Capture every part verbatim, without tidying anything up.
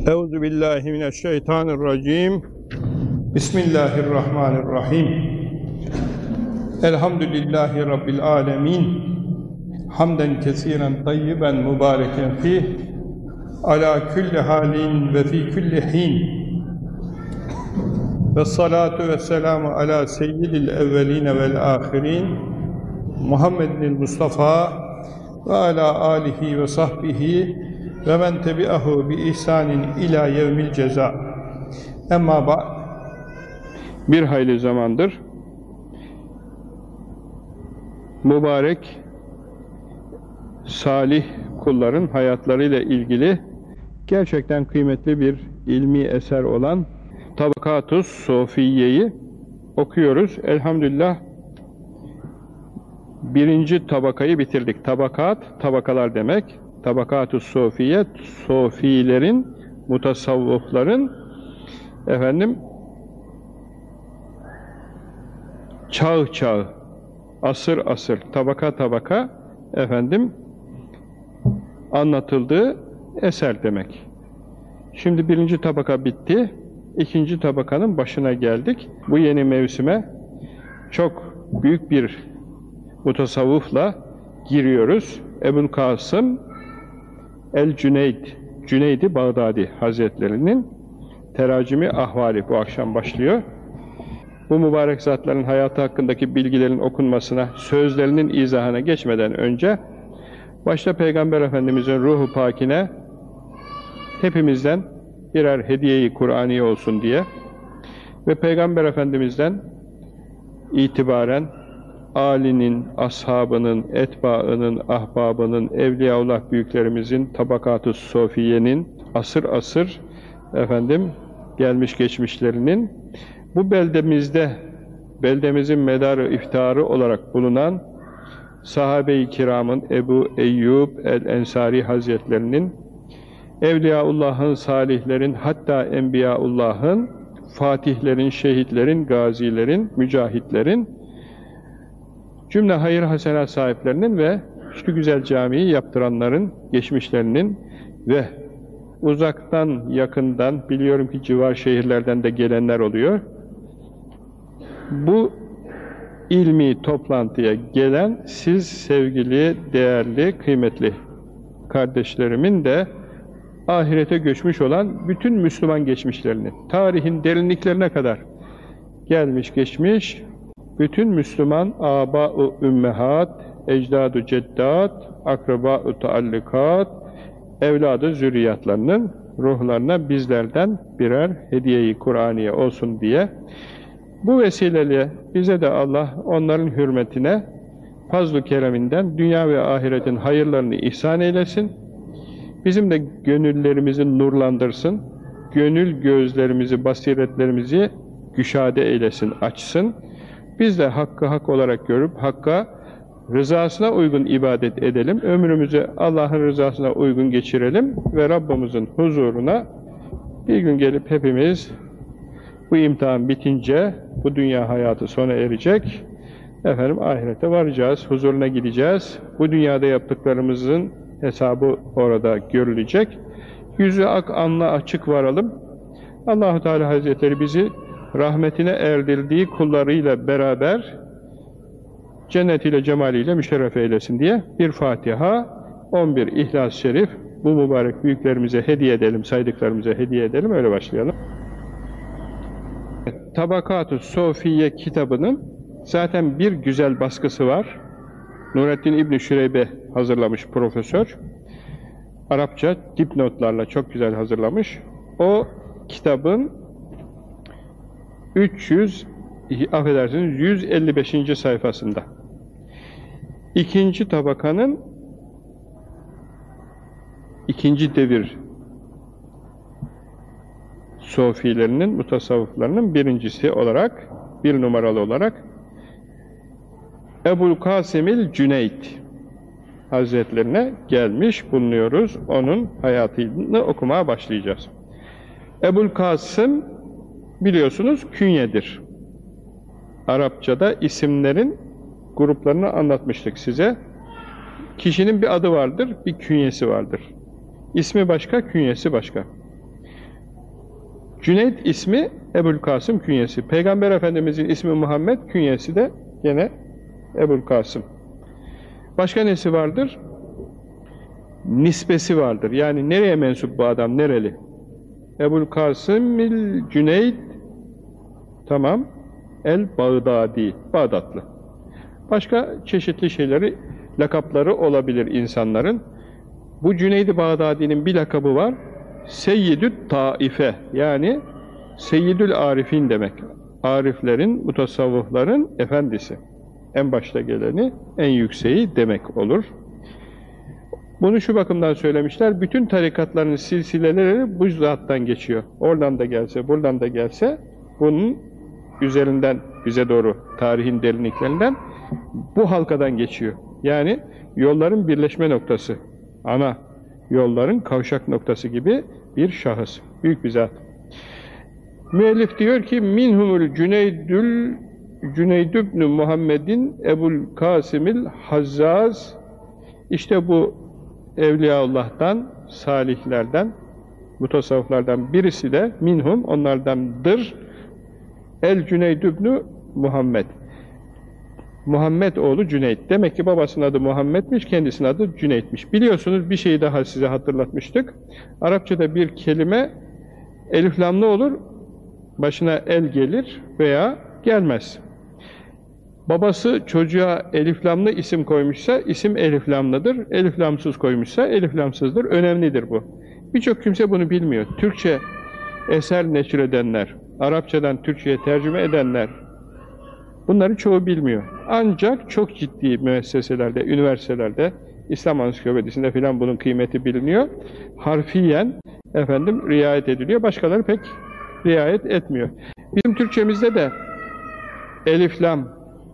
Euzu billahi mineşşeytanirracim. Bismillahirrahmanirrahim. Elhamdülillahi rabbil alamin. Hamden kesiren tayyiben mübareken fih. Ala kulli halin ve fi kulli hin. Ve salatu ve selamu ala seyyidil evveline vel ahirin. Muhammedin Mustafa ve ala alihi ve sahbihi ve men tebi'ahu bi ihsanin ila yevmil ceza. Emma ba'd. Bir hayli zamandır mübarek salih kulların hayatlarıyla ilgili gerçekten kıymetli bir ilmi eser olan Tabakat-ı Sofiye'yi okuyoruz. Elhamdülillah birinci tabakayı bitirdik. Tabakat, tabakalar demek. Tabakat-ı Sofiye, Sofilerin, mutasavvıfların efendim çağ çağ, asır asır, tabaka tabaka efendim anlatıldığı eser demek. Şimdi birinci tabaka bitti. İkinci tabakanın başına geldik. Bu yeni mevsime çok büyük bir mutasavvıfla giriyoruz. Ebu'l-Kasım el-Cüneyd, Cüneyd-i Bağdadi Hazretlerinin teracimi ahvali bu akşam başlıyor. Bu mübarek zatların hayatı hakkındaki bilgilerin okunmasına, sözlerinin izahına geçmeden önce başta Peygamber Efendimiz'in ruhu pakine hepimizden birer hediye-i Kur'aniye olsun diye ve Peygamber Efendimiz'den itibaren âlinin, ashabının, etbaının, ahbabının, evliyaullah büyüklerimizin, Tabakat-ı Sofiye'nin, asır asır efendim gelmiş geçmişlerinin bu beldemizde, beldemizin medarı iftiharı olarak bulunan sahabe-i kiramın Ebu Eyyub el-Ensari Hazretlerinin, Evliyaullah'ın, salihlerin, hatta Enbiyaullah'ın, fatihlerin, şehitlerin, gazilerin, mücahitlerin, cümle hayır hasenat sahiplerinin ve şu güzel camiyi yaptıranların, geçmişlerinin ve uzaktan, yakından, biliyorum ki civar şehirlerden de gelenler oluyor. Bu ilmi toplantıya gelen siz sevgili, değerli, kıymetli kardeşlerimin de ahirete göçmüş olan bütün Müslüman geçmişlerini, tarihin derinliklerine kadar gelmiş geçmiş, bütün Müslüman âbâ-ı ümmehat, ecdâd-ı ceddat, akrabâ-ı taallukat, evlad-ı zürriyatlarının ruhlarına bizlerden birer hediye-i Kur'aniye olsun diye bu vesileyle bize de Allah onların hürmetine fazl-ı kereminden dünya ve ahiretin hayırlarını ihsan eylesin. Bizim de gönüllerimizi nurlandırsın, gönül gözlerimizi, basiretlerimizi güşade eylesin, açsın. Biz de hakkı hak olarak görüp Hakk'a rızasına uygun ibadet edelim. Ömrümüzü Allah'ın rızasına uygun geçirelim ve Rabbimizin huzuruna bir gün gelip hepimiz bu imtihan bitince bu dünya hayatı sona erecek. Efendim ahirete varacağız, huzuruna gideceğiz. Bu dünyada yaptıklarımızın hesabı orada görülecek. Yüzü ak, alnı açık varalım. Allah-u Teala Hazretleri bizi rahmetine erdirdiği kullarıyla beraber cennetiyle, cemaliyle müşerref eylesin diye bir Fatiha, on bir İhlas-ı Şerif bu mübarek büyüklerimize hediye edelim, saydıklarımıza hediye edelim, öyle başlayalım. Tabakat-ı Sofiye kitabının zaten bir güzel baskısı var. Nurettin İbn-i Şüreybe hazırlamış profesör. Arapça dipnotlarla çok güzel hazırlamış. O kitabın üç yüz, affedersiniz, yüz elli beşinci sayfasında. İkinci tabakanın ikinci devir sofilerinin, mutasavvıflarının birincisi olarak, bir numaralı olarak Ebu'l-Kasım el-Cüneyd Hazretlerine gelmiş bulunuyoruz. Onun hayatını okumaya başlayacağız. Ebu'l-Kasım biliyorsunuz künyedir. Arapçada isimlerin gruplarını anlatmıştık size. Kişinin bir adı vardır, bir künyesi vardır. İsmi başka, künyesi başka. Cüneyd ismi Ebu'l-Kasım künyesi. Peygamber Efendimizin ismi Muhammed, künyesi de gene Ebu'l-Kasım. Başka nesi vardır? Nisbesi vardır. Yani nereye mensup bu adam, nereli? Ebu'l-Kasım'il Cüneyd, tamam, el-Bağdadi, Bağdatlı. Başka çeşitli şeyleri, lakapları olabilir insanların. Bu Cüneyd-i Bağdadi'nin bir lakabı var. Seyyidü Taife, yani Seyyidül Arifin demek. Ariflerin, mutasavvıfların efendisi. En başta geleni, en yükseği demek olur. Bunu şu bakımdan söylemişler, bütün tarikatların silsileleri bu zattan geçiyor. Oradan da gelse, buradan da gelse, bunun üzerinden bize doğru, tarihin derinliklerinden bu halkadan geçiyor. Yani yolların birleşme noktası, ana yolların kavşak noktası gibi bir şahıs, büyük bir zat. Müellif diyor ki, minhumul Cüneydül Cüneydübnü Muhammedin Ebu'l-Kasım'il Hazzaz. İşte bu Evliyaullah'tan, salihlerden, mutasavvıflardan birisi de minhum, onlardandır. El Cüneydübnü Muhammed. Muhammed oğlu Cüneyd. Demek ki babasının adı Muhammed'miş, kendisinin adı Cüneyd'miş. Biliyorsunuz, bir şeyi daha size hatırlatmıştık. Arapçada bir kelime eliflamlı olur, başına el gelir veya gelmez. Babası çocuğa eliflamlı isim koymuşsa, isim eliflamlıdır. Eliflamsız koymuşsa, eliflamsızdır. Önemlidir bu. Birçok kimse bunu bilmiyor. Türkçe eser neşredenler, Arapçadan Türkçe'ye tercüme edenler, bunları çoğu bilmiyor. Ancak çok ciddi müesseselerde, üniversitelerde, İslam Ansiklopedisi'nde filan bunun kıymeti biliniyor. Harfiyen efendim riayet ediliyor. Başkaları pek riayet etmiyor. Bizim Türkçemizde de elif lam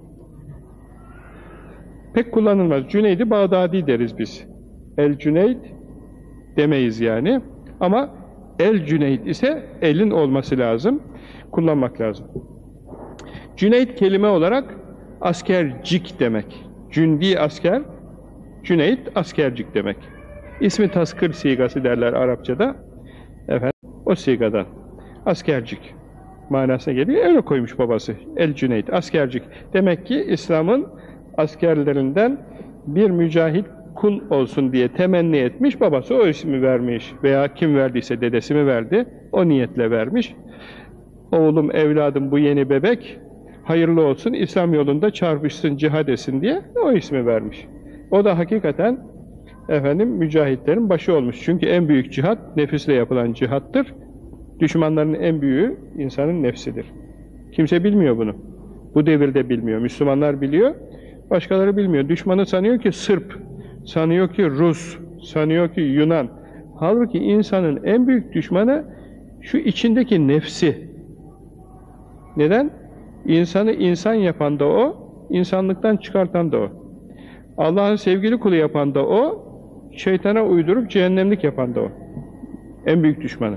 pek kullanılmaz. Cüneyd-i Bağdadi deriz biz. El Cüneyd demeyiz yani. Ama El Cüneyd ise elin olması lazım. Kullanmak lazım. Cüneyd kelime olarak askercik demek. Cündi asker, Cüneyd askercik demek. İsmi taskır sigası derler Arapçada. Efendim, o sigadan. Askercik manasına geliyor. Öyle koymuş babası. El Cüneyd, askercik. Demek ki İslam'ın askerlerinden bir mücahit kul olsun diye temenni etmiş. Babası o ismi vermiş. Veya kim verdiyse dedesi mi verdi? O niyetle vermiş. Oğlum, evladım, bu yeni bebek hayırlı olsun, İslam yolunda çarpışsın, cihad etsin diye o ismi vermiş. O da hakikaten efendim mücahitlerin başı olmuş. Çünkü en büyük cihat nefisle yapılan cihattır. Düşmanların en büyüğü insanın nefsidir. Kimse bilmiyor bunu. Bu devirde bilmiyor. Müslümanlar biliyor, başkaları bilmiyor. Düşmanı sanıyor ki Sırp, sanıyor ki Rus, sanıyor ki Yunan. Halbuki insanın en büyük düşmanı şu içindeki nefsi. Neden? İnsanı insan yapan da o, insanlıktan çıkartan da o. Allah'ın sevgili kulu yapan da o, şeytana uydurup cehennemlik yapan da o. En büyük düşmanı.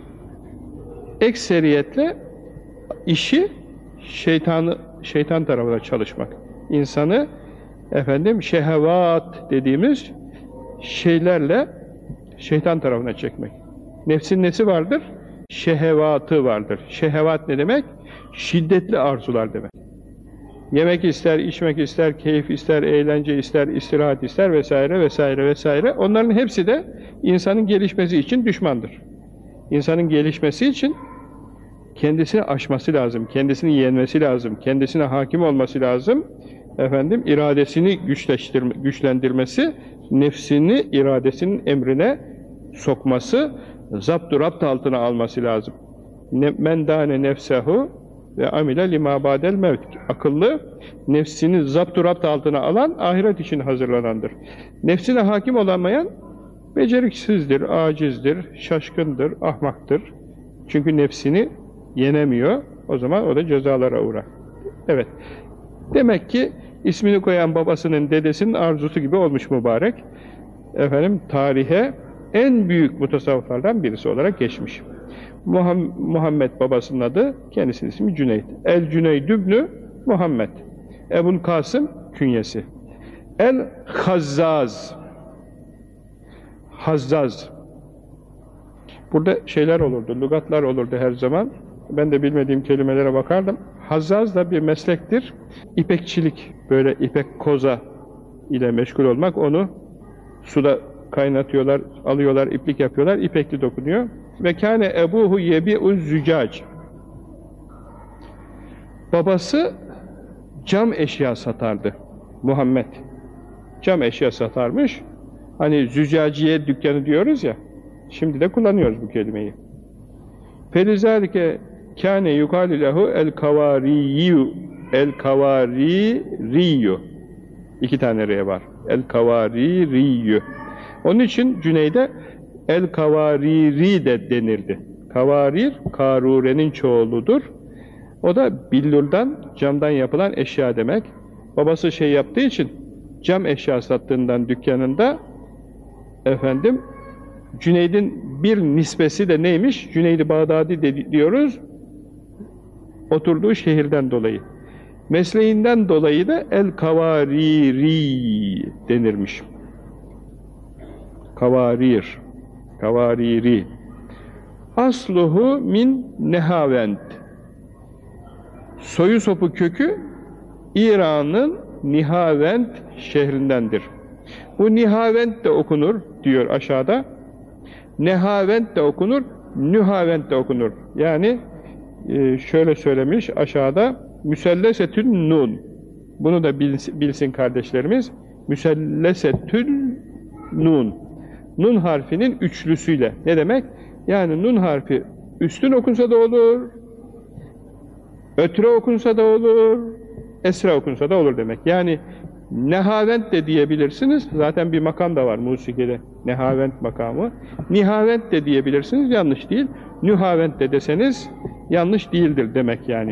Ekseriyetle işi şeytanı, şeytan tarafına çalışmak. İnsanı efendim şehvat dediğimiz şeylerle şeytan tarafına çekmek. Nefsin nesi vardır? Şehvatı vardır. Şehvat ne demek? Şiddetli arzular demek. Yemek ister, içmek ister, keyif ister, eğlence ister, istirahat ister vesaire vesaire vesaire. Onların hepsi de insanın gelişmesi için düşmandır. İnsanın gelişmesi için kendisini aşması lazım, kendisini yenmesi lazım, kendisine hakim olması lazım. Efendim, iradesini güçleştirme, güçlendirmesi, nefsini iradesinin emrine sokması, zapt-ı rapt altına alması lazım. Men dâne nefsehu ve amile limâ bâdel mevt. Akıllı, nefsini zapt-ı rapt altına alan, ahiret için hazırlanandır. Nefsine hakim olamayan, beceriksizdir, acizdir, şaşkındır, ahmaktır. Çünkü nefsini yenemiyor, o zaman o da cezalara uğrar. Evet, demek ki ismini koyan babasının, dedesinin arzusu gibi olmuş mübarek. Efendim, tarihe en büyük mutasavvıflardan birisi olarak geçmiş. Muhammed babasının adı, kendisinin ismi Cüneyd. El Cüneydübnü Muhammed. Ebu'l-Kasım künyesi. El Hazzaz. Hazzaz. Burada şeyler olurdu, lügatlar olurdu her zaman. Ben de bilmediğim kelimelere bakardım. Hazzaz da bir meslektir. İpekçilik, böyle ipek koza ile meşgul olmak, onu suda kaynatıyorlar, alıyorlar, iplik yapıyorlar, ipekli dokunuyor. Ve kâne ebuhu yebi'uz zücac. Babası cam eşya satardı. Muhammed. Cam eşya satarmış. Hani züccaciye dükkanı diyoruz ya, şimdi de kullanıyoruz bu kelimeyi. Felizâlike kâne yukâlü lehu el-kavâriyyü el-kavâririyyü. İki tane R var. El-kavâririyyü. Onun için Cüneyd'e el-kavariri de denirdi. Kavarir, karurenin çoğuludur. O da billurdan, camdan yapılan eşya demek. Babası şey yaptığı için, cam eşya sattığından dükkanında, efendim, Cüneyd'in bir nispesi de neymiş? Cüneyd-i Bağdadi de diyoruz, oturduğu şehirden dolayı. Mesleğinden dolayı da el-kavariri denirmiş. Kavarir, kavariri. Asluhu min Nehavend. Soyu sopu kökü İran'ın Nihavend şehrindendir. Bu Nihavend de okunur diyor aşağıda. Nehavend de okunur, Nühavend de okunur. Yani şöyle söylemiş aşağıda, Müsellesetün nun. Bunu da bilsin kardeşlerimiz. Müsellesetün nun. Nun harfinin üçlüsüyle. Ne demek? Yani nun harfi üstün okunsa da olur, ötre okunsa da olur, esra okunsa da olur demek. Yani Nehavent de diyebilirsiniz. Zaten bir makam da var musikide. Nehavent makamı. Nihavent de diyebilirsiniz. Yanlış değil. Nühavent de deseniz yanlış değildir demek yani.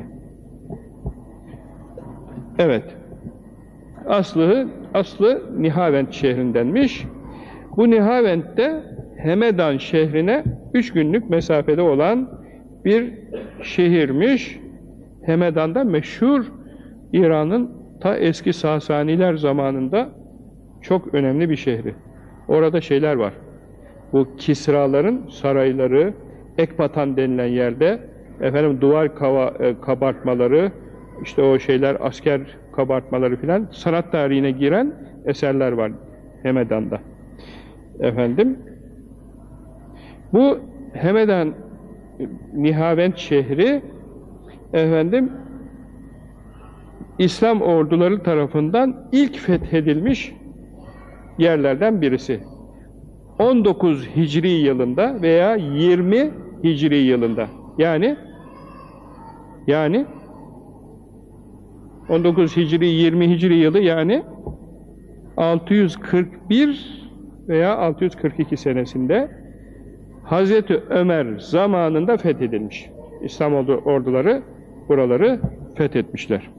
Evet. Aslı, aslı Nihavent şehrindenmiş. Bu Nihavent'te Hemedan şehrine üç günlük mesafede olan bir şehirmiş. Hemedan'da meşhur, İran'ın ta eski Sasaniler zamanında çok önemli bir şehri. Orada şeyler var. Bu Kisraların sarayları, Ekbatan denilen yerde efendim duvar kava, e, kabartmaları, işte o şeyler, asker kabartmaları filan, sanat tarihine giren eserler var Hemedan'da. Efendim, bu Hemedan Nihavend şehri efendim İslam orduları tarafından ilk fethedilmiş yerlerden birisi. on dokuz Hicri yılında veya yirmi Hicri yılında. Yani yani on dokuz Hicri yirmi Hicri yılı, yani altı yüz kırk bir veya altı yüz kırk iki senesinde Hazreti Ömer zamanında fethedilmiş. İslam orduları buraları fethetmişler.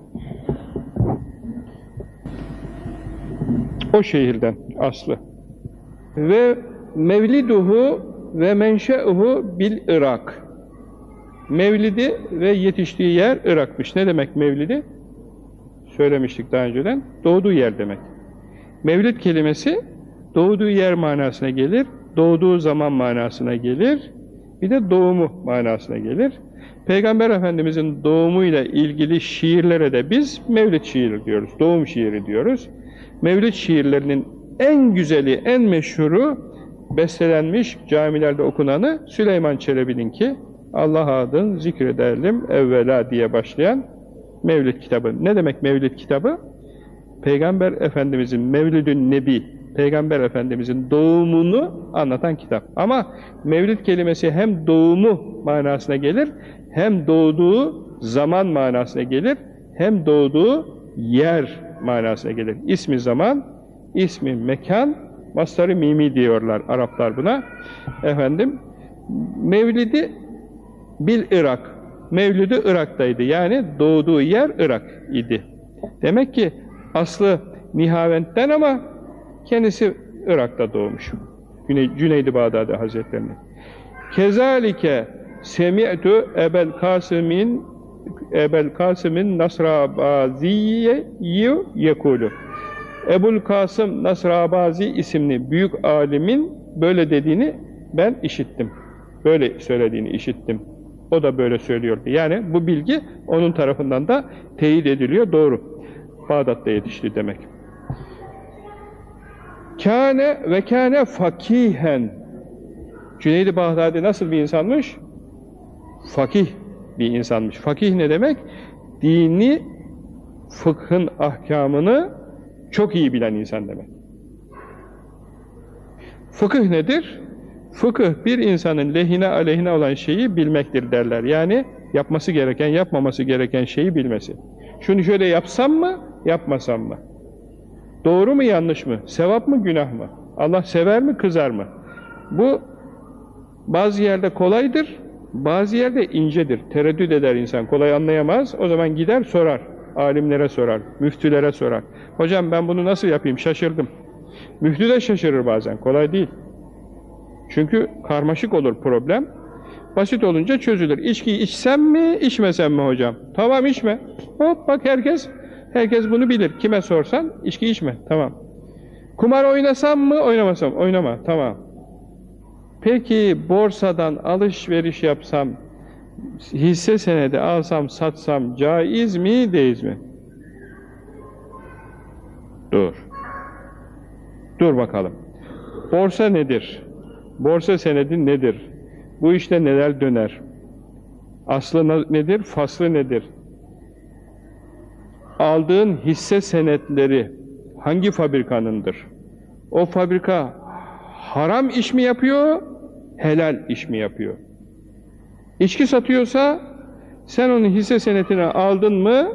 O şehirden aslı. Ve mevliduhu ve menşeuhu bil Irak. Mevlidi ve yetiştiği yer Irak'mış. Ne demek mevlidi? Söylemiştik daha önceden. Doğduğu yer demek. Mevlid kelimesi doğduğu yer manasına gelir, doğduğu zaman manasına gelir, bir de doğumu manasına gelir. Peygamber Efendimizin doğumuyla ilgili şiirlere de biz mevlid şiiri diyoruz, doğum şiiri diyoruz. Mevlid şiirlerinin en güzeli, en meşhuru, bestelenmiş, camilerde okunanı Süleyman Çelebi'ninki, Allah adın zikrederlim evvela diye başlayan Mevlid kitabı. Ne demek Mevlid kitabı? Peygamber Efendimizin Mevlid-ün Nebi, Peygamber Efendimizin doğumunu anlatan kitap. Ama Mevlid kelimesi hem doğumu manasına gelir, hem doğduğu zaman manasına gelir, hem doğduğu yer manasına gelir. İsmi zaman, ismi mekan, mastarı mimi diyorlar Araplar buna. Efendim, Mevlidi bil Irak, Mevlidi Irak'taydı. Yani doğduğu yer Irak idi. Demek ki aslı Nihavend'den ama kendisi Irak'ta doğmuş. Cüneyd-i Bağdadi Hazretlerine. Kezalike semi'tu Ebel Kasım'in Ebel Kasım'in Nasrabazi'yi yekulu. Ebul Kasım Nasrabazi isimli büyük alimin böyle dediğini ben işittim. Böyle söylediğini işittim. O da böyle söylüyordu. Yani bu bilgi onun tarafından da teyit ediliyor. Doğru. Bağdat'ta yetişti demek. Kâne ve kâne fakihen. Cüneyd-i Bağdadi nasıl bir insanmış? Fakih bir insanmış. Fakih ne demek? Dini, fıkhın ahkamını çok iyi bilen insan demek. Fıkıh nedir? Fıkıh bir insanın lehine aleyhine olan şeyi bilmektir derler. Yani yapması gereken, yapmaması gereken şeyi bilmesi. Şunu şöyle yapsam mı, yapmasam mı? Doğru mu, yanlış mı? Sevap mı, günah mı? Allah sever mi, kızar mı? Bu bazı yerde kolaydır, bazı yerde incedir. Tereddüt eder insan, kolay anlayamaz. O zaman gider sorar, alimlere sorar, müftülere sorar. Hocam ben bunu nasıl yapayım, şaşırdım. Müftü de şaşırır bazen, kolay değil. Çünkü karmaşık olur problem. Basit olunca çözülür. İçkiyi içsem mi, içmesem mi hocam? Tamam içme. Hop bak herkes, herkes bunu bilir. Kime sorsan içki içme. Tamam. Kumar oynasam mı, oynamasam? Oynama. Tamam. Peki borsadan alışveriş yapsam, hisse senedi alsam, satsam caiz mi, değil mi? Dur. Dur bakalım. Borsa nedir? Borsa senedi nedir? Bu işte neler döner? Aslı nedir? Faslı nedir? Aldığın hisse senetleri hangi fabrikanındır? O fabrika haram iş mi yapıyor, helal iş mi yapıyor? İçki satıyorsa sen onun hisse senetini aldın mı,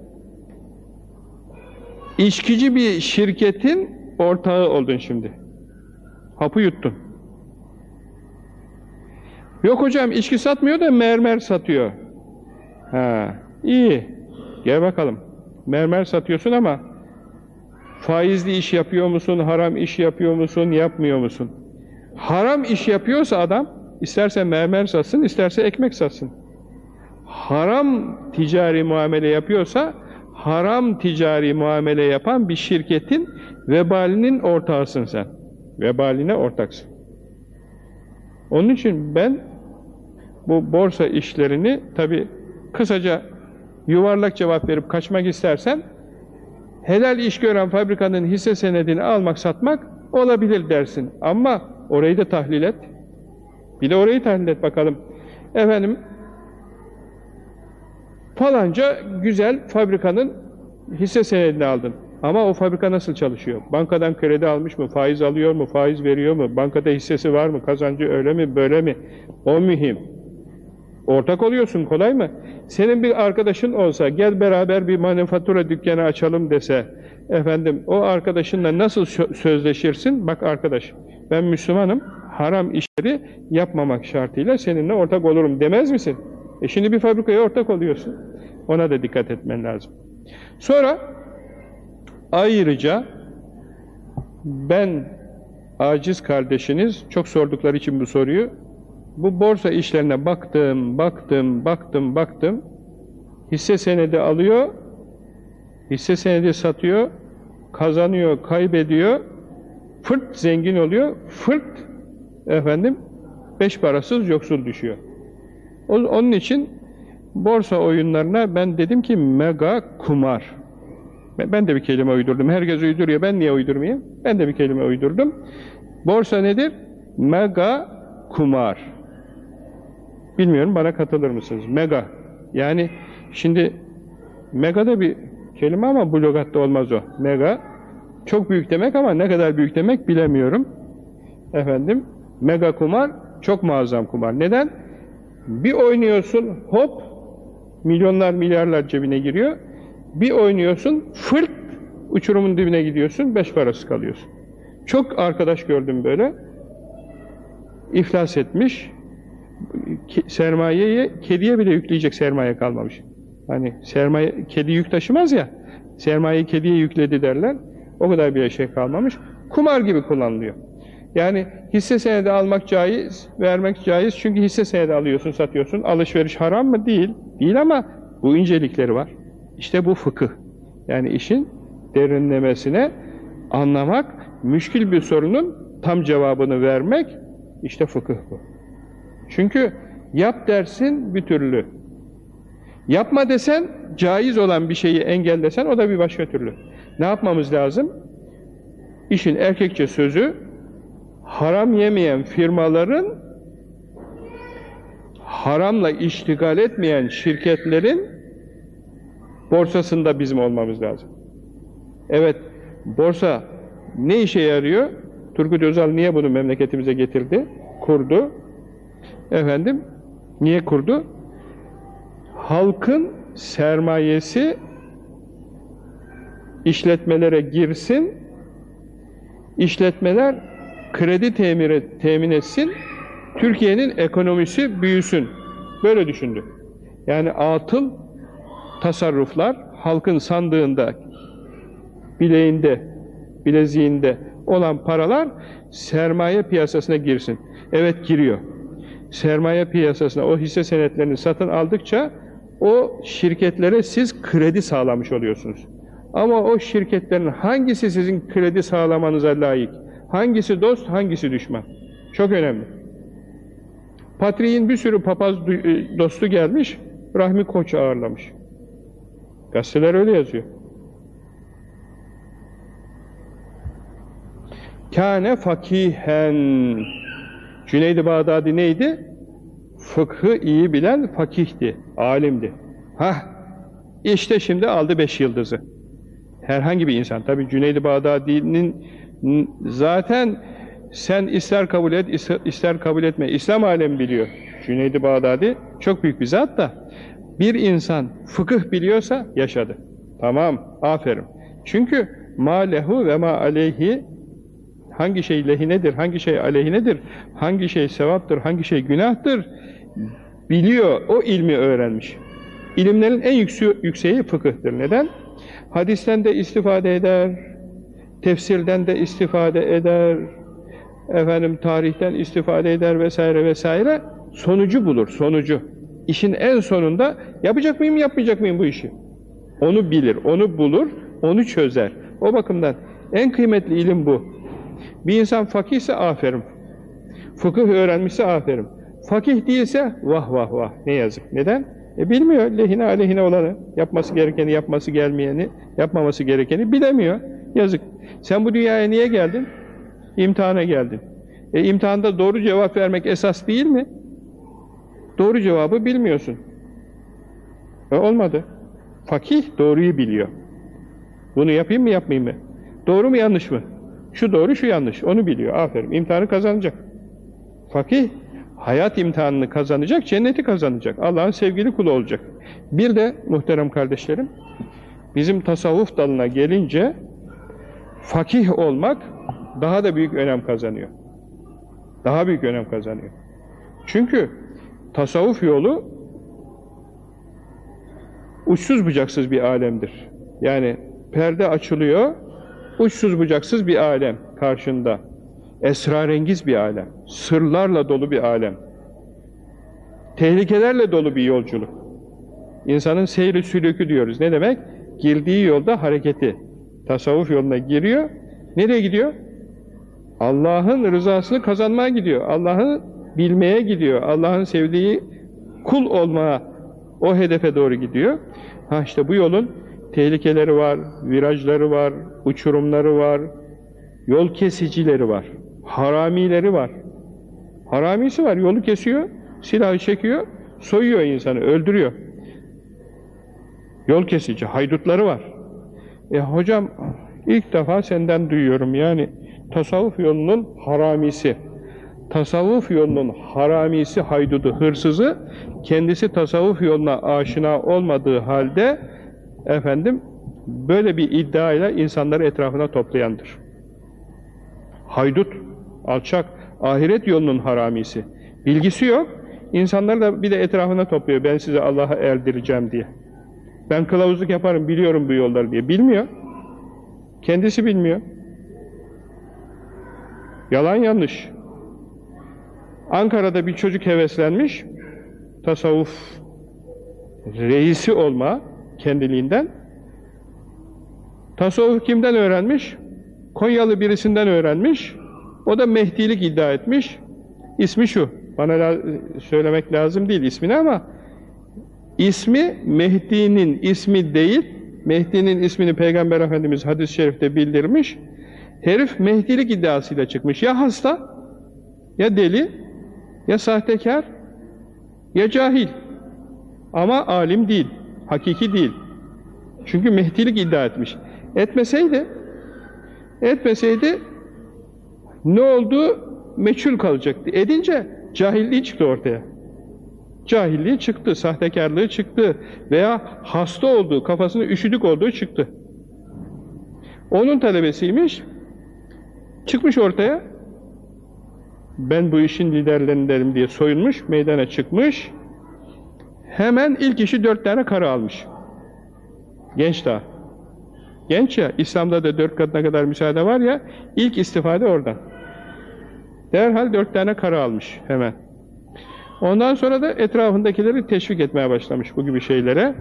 içkici bir şirketin ortağı oldun şimdi. Hapı yuttun. Yok hocam içki satmıyor da mermer satıyor. Ha, iyi. Gel bakalım. Mermer satıyorsun ama faizli iş yapıyor musun, haram iş yapıyor musun, yapmıyor musun? Haram iş yapıyorsa adam, isterse mermer satsın, isterse ekmek satsın. Haram ticari muamele yapıyorsa, haram ticari muamele yapan bir şirketin vebalinin ortağısın sen. Vebaline ortaksın. Onun için ben bu borsa işlerini tabi kısaca yuvarlak cevap verip kaçmak istersen helal iş gören fabrikanın hisse senedini almak satmak olabilir dersin. Ama orayı da tahlil et. Bir de orayı tahlil et bakalım. Efendim falanca güzel fabrikanın hisse senedini aldın. Ama o fabrika nasıl çalışıyor? Bankadan kredi almış mı? Faiz alıyor mu? Faiz veriyor mu? Bankada hissesi var mı? Kazancı öyle mi? Böyle mi? O mühim. Ortak oluyorsun. Kolay mı? Senin bir arkadaşın olsa, gel beraber bir manifatura dükkanı açalım dese, efendim o arkadaşınla nasıl sözleşirsin? Bak arkadaş, ben Müslümanım, haram işleri yapmamak şartıyla seninle ortak olurum demez misin? E şimdi bir fabrikaya ortak oluyorsun. Ona da dikkat etmen lazım. Sonra ayrıca ben aciz kardeşiniz, çok sordukları için bu soruyu, bu borsa işlerine baktım, baktım, baktım, baktım, hisse senedi alıyor, hisse senedi satıyor, kazanıyor, kaybediyor, fırt zengin oluyor, fırt efendim beş parasız yoksul düşüyor. Onun için borsa oyunlarına ben dedim ki mega kumar. Ben de bir kelime uydurdum. Herkes uyduruyor. Ben niye uydurmayayım? Ben de bir kelime uydurdum. Borsa nedir? Mega kumar. Bilmiyorum, bana katılır mısınız? Mega. Yani şimdi mega da bir kelime ama bu lügatta olmaz o. Mega. Çok büyük demek ama ne kadar büyük demek bilemiyorum. Efendim, mega kumar, çok muazzam kumar. Neden? Bir oynuyorsun, hop, milyonlar, milyarlar cebine giriyor. Bir oynuyorsun, fırt, uçurumun dibine gidiyorsun, beş parası kalıyorsun. Çok arkadaş gördüm böyle. İflas etmiş. Sermayeyi, kediye bile yükleyecek sermaye kalmamış. Hani sermaye, kedi yük taşımaz ya, sermayeyi kediye yükledi derler. O kadar bir şey kalmamış. Kumar gibi kullanılıyor. Yani hisse senedi almak caiz, vermek caiz. Çünkü hisse senedi alıyorsun, satıyorsun. Alışveriş haram mı? Değil. Değil ama bu incelikleri var. İşte bu fıkıh. Yani işin derinlemesine anlamak, müşkil bir sorunun tam cevabını vermek, işte fıkıh bu. Çünkü yap dersin bir türlü. Yapma desen, caiz olan bir şeyi engellesen o da bir başka türlü. Ne yapmamız lazım? İşin erkekçe sözü, haram yemeyen firmaların, haramla iştigal etmeyen şirketlerin borsasında bizim olmamız lazım. Evet, borsa ne işe yarıyor? Turgut Özal niye bunu memleketimize getirdi? Kurdu. Efendim, niye kurdu? Halkın sermayesi işletmelere girsin, işletmeler kredi temin, temin etsin, Türkiye'nin ekonomisi büyüsün. Böyle düşündü. Yani atıl tasarruflar, halkın sandığında, bileğinde, bileziğinde olan paralar sermaye piyasasına girsin. Evet, giriyor. Sermaye piyasasına o hisse senetlerini satın aldıkça o şirketlere siz kredi sağlamış oluyorsunuz. Ama o şirketlerin hangisi sizin kredi sağlamanıza layık? Hangisi dost, hangisi düşman? Çok önemli. Patriğin bir sürü papaz dostu gelmiş, Rahmi Koç ağırlamış. Gazeteler öyle yazıyor. Kâne fakihen. Cüneyd-i Bağdadi neydi? Fıkhı iyi bilen fakihti, alimdi. Hah, işte şimdi aldı beş yıldızı. Herhangi bir insan, tabi Cüneyd-i Bağdadi'nin zaten sen ister kabul et, ister kabul etme, İslam alemi biliyor. Cüneyd-i Bağdadi çok büyük bir zat da, bir insan fıkıh biliyorsa yaşadı. Tamam, aferin. Çünkü ma lehu ve ma aleyhi, hangi şey lehinedir, hangi şey aleyhinedir, hangi şey sevaptır, hangi şey günahtır biliyor, o ilmi öğrenmiş. İlimlerin en yükseği fıkıhtır. Neden? Hadisten de istifade eder, tefsirden de istifade eder, efendim tarihten istifade eder vesaire vesaire. Sonucu bulur, sonucu. İşin en sonunda yapacak mıyım, yapmayacak mıyım bu işi? Onu bilir, onu bulur, onu çözer. O bakımdan en kıymetli ilim bu. Bir insan fakihse aferin. Fıkıh öğrenmişse aferin. Fakih değilse vah vah vah, ne yazık. Neden? E bilmiyor, lehine aleyhine olanı, yapması gerekeni, yapması gelmeyeni, yapmaması gerekeni bilemiyor. Yazık. Sen bu dünyaya niye geldin? İmtihana geldin. E imtihanda doğru cevap vermek esas değil mi? Doğru cevabı bilmiyorsun. E olmadı. Fakih doğruyu biliyor. Bunu yapayım mı, yapmayayım mı? Doğru mu, yanlış mı? Şu doğru, şu yanlış. Onu biliyor. Aferin. İmtihanı kazanacak. Fakih, hayat imtihanını kazanacak, cenneti kazanacak. Allah'ın sevgili kulu olacak. Bir de muhterem kardeşlerim, bizim tasavvuf dalına gelince fakih olmak daha da büyük önem kazanıyor. Daha büyük önem kazanıyor. Çünkü tasavvuf yolu uçsuz bucaksız bir alemdir. Yani perde açılıyor, uçsuz bucaksız bir alem karşında. Esrarengiz bir alem. Sırlarla dolu bir alem. Tehlikelerle dolu bir yolculuk. İnsanın seyri sülükü diyoruz. Ne demek? Girdiği yolda hareketi. Tasavvuf yoluna giriyor. Nereye gidiyor? Allah'ın rızasını kazanmaya gidiyor. Allah'ı bilmeye gidiyor. Allah'ın sevdiği kul olmaya, o hedefe doğru gidiyor. Ha işte bu yolun tehlikeleri var, virajları var, uçurumları var, yol kesicileri var, haramileri var. Haramisi var, yolu kesiyor, silahı çekiyor, soyuyor insanı, öldürüyor. Yol kesici, haydutları var. E hocam, ilk defa senden duyuyorum yani tasavvuf yolunun haramisi. Tasavvuf yolunun haramisi, haydudu, hırsızı, kendisi tasavvuf yoluna aşina olmadığı halde efendim böyle bir iddiayla insanları etrafına toplayandır. Haydut, alçak, ahiret yolunun haramisi. Bilgisi yok, insanları da bir de etrafına topluyor, ben size Allah'a erdireceğim diye. Ben kılavuzluk yaparım, biliyorum bu yolları diye. Bilmiyor. Kendisi bilmiyor. Yalan yanlış. Ankara'da bir çocuk heveslenmiş, tasavvuf reisi olma kendiliğinden. Tasavvuf kimden öğrenmiş? Konyalı birisinden öğrenmiş. O da Mehdilik iddia etmiş. İsmi şu, Bana la söylemek lazım değil ismini ama ismi Mehdi'nin ismi değil. Mehdi'nin ismini Peygamber Efendimiz hadis-i şerifte bildirmiş. Herif Mehdilik iddiasıyla çıkmış. Ya hasta, ya deli, ya sahtekar, ya cahil. Ama alim değil, hakiki değil. Çünkü Mehdilik iddia etmiş. Etmeseydi, etmeseydi ne oldu? Meçhul kalacaktı. Edince cahilliği çıktı ortaya. Cahilliği çıktı, sahtekarlığı çıktı veya hasta olduğu, kafasında üşüdük olduğu çıktı. Onun talebesiymiş, çıkmış ortaya, ben bu işin liderlerindenim diye soyunmuş, meydana çıkmış, hemen ilk işi dört tane karı almış. Genç daha. Genç ya, İslam'da da dört kadına kadar müsaade var ya, ilk istifade oradan. Derhal dört tane karı almış hemen. Ondan sonra da etrafındakileri teşvik etmeye başlamış bu gibi şeylere.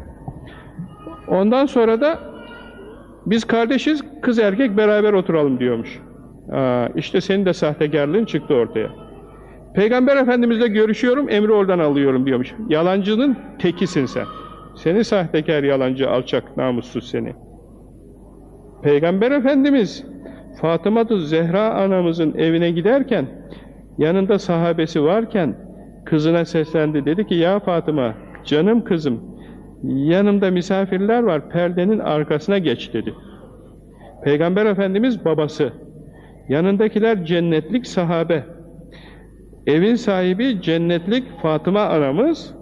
Ondan sonra da biz kardeşiz, kız erkek beraber oturalım diyormuş. Aa, işte senin de sahtekarlığın çıktı ortaya. Peygamber Efendimizle görüşüyorum, emri oradan alıyorum diyormuş. Yalancının tekisin sen. Seni sahtekar, yalancı, alçak, namussuz seni. Peygamber Efendimiz Fatıma-tı Zehra anamızın evine giderken, yanında sahabesi varken kızına seslendi. Dedi ki, ya Fatıma, canım kızım, yanımda misafirler var, perdenin arkasına geç dedi. Peygamber Efendimiz babası, yanındakiler cennetlik sahabe, evin sahibi cennetlik Fatıma anamız,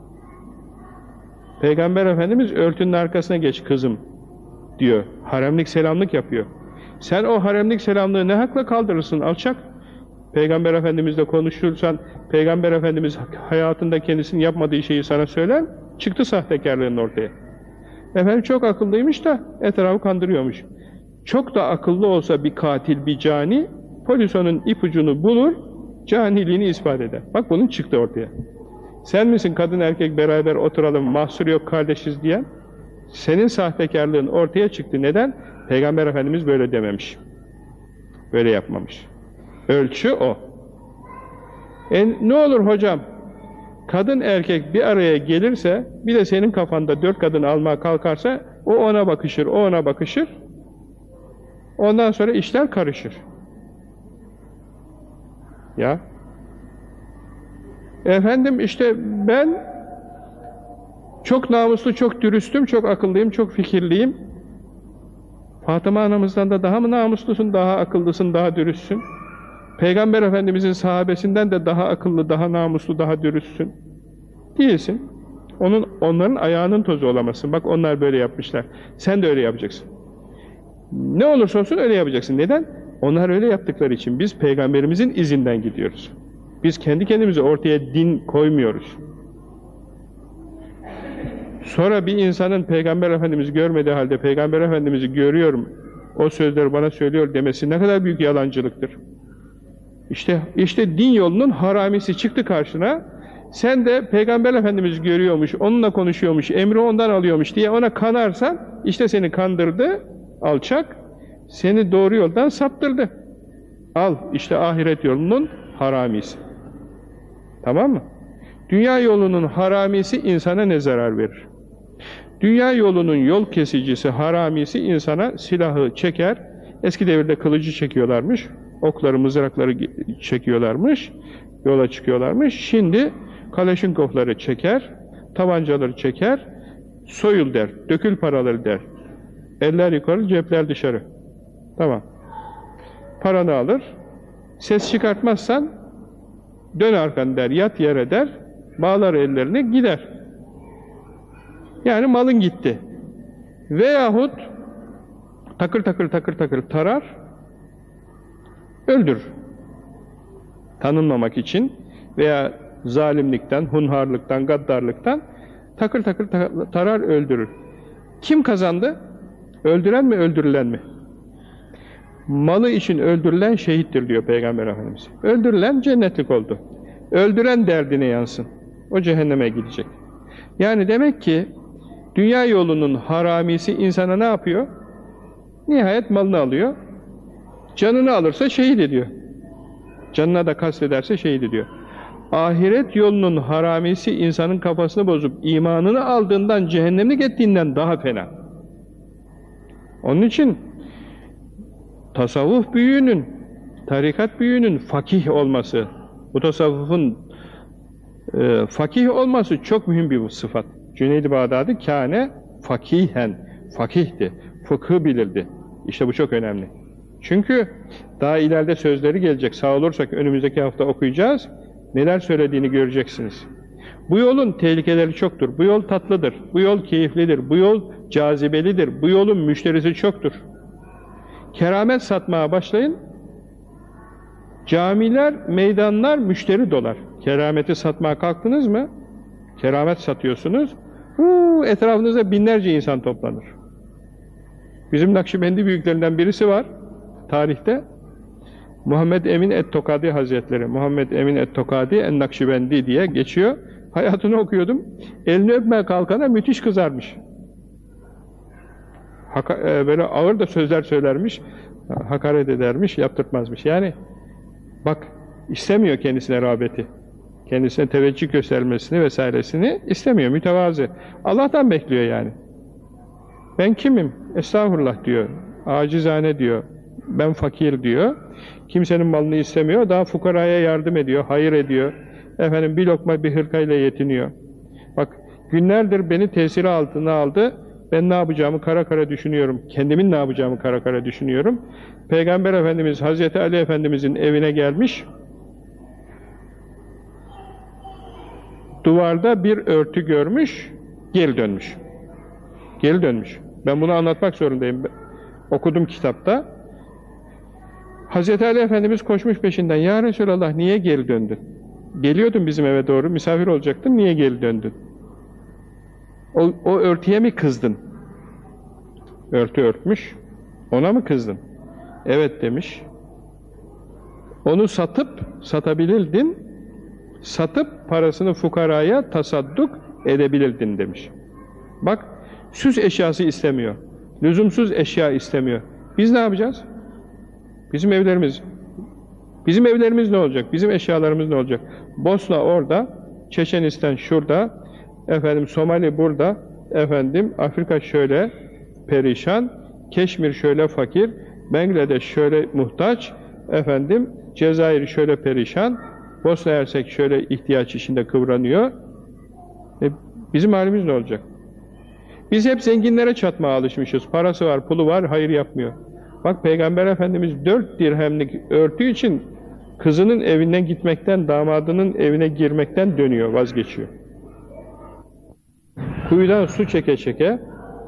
Peygamber Efendimiz örtünün arkasına geç kızım diyor. Haremlik selamlık yapıyor. Sen o haremlik selamlığı ne hakla kaldırırsın alçak? Peygamber Efendimizle konuşursan, Peygamber Efendimiz hayatında kendisinin yapmadığı şeyi sana söyler, çıktı sahtekarlığın ortaya. Efendim çok akıllıymış da etrafı kandırıyormuş. Çok da akıllı olsa bir katil, bir cani, polis onun ipucunu bulur, caniliğini ispat eder. Bak bunun çıktı ortaya. Sen misin kadın erkek beraber oturalım, mahsur yok kardeşiz diyen? Senin sahtekarlığın ortaya çıktı. Neden? Peygamber Efendimiz böyle dememiş. Böyle yapmamış. Ölçü o. E, ne olur hocam? Kadın erkek bir araya gelirse, bir de senin kafanda dört kadın almaya kalkarsa, o ona bakışır, o ona bakışır. Ondan sonra işler karışır. Ya. Efendim işte ben çok namuslu, çok dürüstüm, çok akıllıyım, çok fikirliyim. Fatıma anamızdan da daha mı namuslusun, daha akıllısın, daha dürüstsün? Peygamber Efendimizin sahabesinden de daha akıllı, daha namuslu, daha dürüstsün. Değilsin. Onun, onların ayağının tozu olamazsın. Bak onlar böyle yapmışlar. Sen de öyle yapacaksın. Ne olursa olsun öyle yapacaksın. Neden? Onlar öyle yaptıkları için biz Peygamberimizin izinden gidiyoruz. Biz kendi kendimize ortaya din koymuyoruz. Sonra bir insanın Peygamber Efendimiz'i görmediği halde Peygamber Efendimiz'i görüyorum, o sözleri bana söylüyor demesi ne kadar büyük yalancılıktır. İşte, işte din yolunun haramisi çıktı karşına, sen de Peygamber Efendimiz görüyormuş, onunla konuşuyormuş, emri ondan alıyormuş diye ona kanarsan, işte seni kandırdı, alçak, seni doğru yoldan saptırdı. Al, işte ahiret yolunun haramisi. Tamam mı? Dünya yolunun haramisi insana ne zarar verir? Dünya yolunun yol kesicisi, haramisi insana silahı çeker, eski devirde kılıcı çekiyorlarmış, okları, mızrakları çekiyorlarmış, yola çıkıyorlarmış, şimdi Kalaşinkovları çeker, tabancaları çeker, soyul der, dökül paraları der, eller yukarı, cepler dışarı. Tamam. Paranı alır, ses çıkartmazsan dön arkanı der, yat yere der, bağlar ellerini, gider. Yani malın gitti. Veyahut takır takır takır takır tarar, öldürür. Tanınmamak için veya zalimlikten, hunharlıktan, gaddarlıktan takır takır tarar, öldürür. Kim kazandı? Öldüren mi, öldürülen mi? Malı için öldürülen şehittir diyor Peygamber Efendimiz. Öldürülen cennetlik oldu. Öldüren derdine yansın. O cehenneme gidecek. Yani demek ki dünya yolunun haramisi insana ne yapıyor? Nihayet malını alıyor. Canını alırsa şehit ediyor. Canına da kastederse şehit ediyor. ahiret yolunun haramisi insanın kafasını bozup imanını aldığından, cehennemlik ettiğinden daha fena. Onun için tasavvuf büyüğünün, tarikat büyüğünün fakih olması, bu tasavvufun e, fakih olması çok mühim bir sıfat. Cüneyd-i Bağdadi kâne fakihen, fakihti, fıkhı bilirdi. İşte bu çok önemli. Çünkü daha ileride sözleri gelecek. Sağ olursak önümüzdeki hafta okuyacağız. Neler söylediğini göreceksiniz. Bu yolun tehlikeleri çoktur. Bu yol tatlıdır. Bu yol keyiflidir. Bu yol cazibelidir. Bu yolun müşterisi çoktur. Keramet satmaya başlayın. Camiler, meydanlar müşteri dolar. Kerameti satmaya kalktınız mı? Keramet satıyorsunuz. Huu, etrafınızda binlerce insan toplanır. Bizim Nakşibendi büyüklerinden birisi var tarihte. Muhammed Emin et-Tokadi Hazretleri. Muhammed Emin et-Tokadi en-Nakşibendi diye geçiyor. Hayatını okuyordum. Elini öpmeye kalkana müthiş kızarmış. Haka, e, böyle ağır da sözler söylermiş. Hakaret edermiş, yaptırtmazmış. Yani bak, istemiyor kendisine rağbeti. Kendisine teveccüh göstermesini vesairesini istemiyor, mütevazı. Allah'tan bekliyor yani. Ben kimim? Estağfurullah diyor. Acizane diyor. Ben fakir diyor. Kimsenin malını istemiyor. Daha fukaraya yardım ediyor, hayır ediyor. Efendim bir lokma bir hırkayla yetiniyor. Bak, günlerdir beni tesiri altına aldı. Ben ne yapacağımı kara kara düşünüyorum. Kendimin ne yapacağımı kara kara düşünüyorum. Peygamber Efendimiz, Hazreti Ali Efendimizin evine gelmiş. Duvarda bir örtü görmüş, geri dönmüş. Geri dönmüş. Ben bunu anlatmak zorundayım. Okudum kitapta. Hazreti Ali Efendimiz koşmuş peşinden. Ya Resulallah, niye geri döndün? Geliyordun bizim eve doğru, misafir olacaktın, niye geri döndün? O, o örtüye mi kızdın? Örtü örtmüş, ona mı kızdın? Evet demiş. Onu satıp, satabilirdin, satıp parasını fukaraya tasadduk edebilirdin demiş. Bak, süs eşyası istemiyor, lüzumsuz eşya istemiyor. Biz ne yapacağız? Bizim evlerimiz, bizim evlerimiz ne olacak? Bizim eşyalarımız ne olacak? Bosna orada, Çeçenistan şurada, efendim Somali burada, efendim Afrika şöyle perişan, Keşmir şöyle fakir, Bangladeş şöyle muhtaç, efendim Cezayir şöyle perişan, Bosna Hersek şöyle ihtiyaç içinde kıvranıyor. E, bizim halimiz ne olacak? Biz hep zenginlere çatmaya alışmışız. Parası var, pulu var, hayır yapmıyor. Bak, Peygamber Efendimiz dört dirhemlik örtü için kızının evinden gitmekten, damadının evine girmekten dönüyor, vazgeçiyor. Kuyudan su çeke çeke,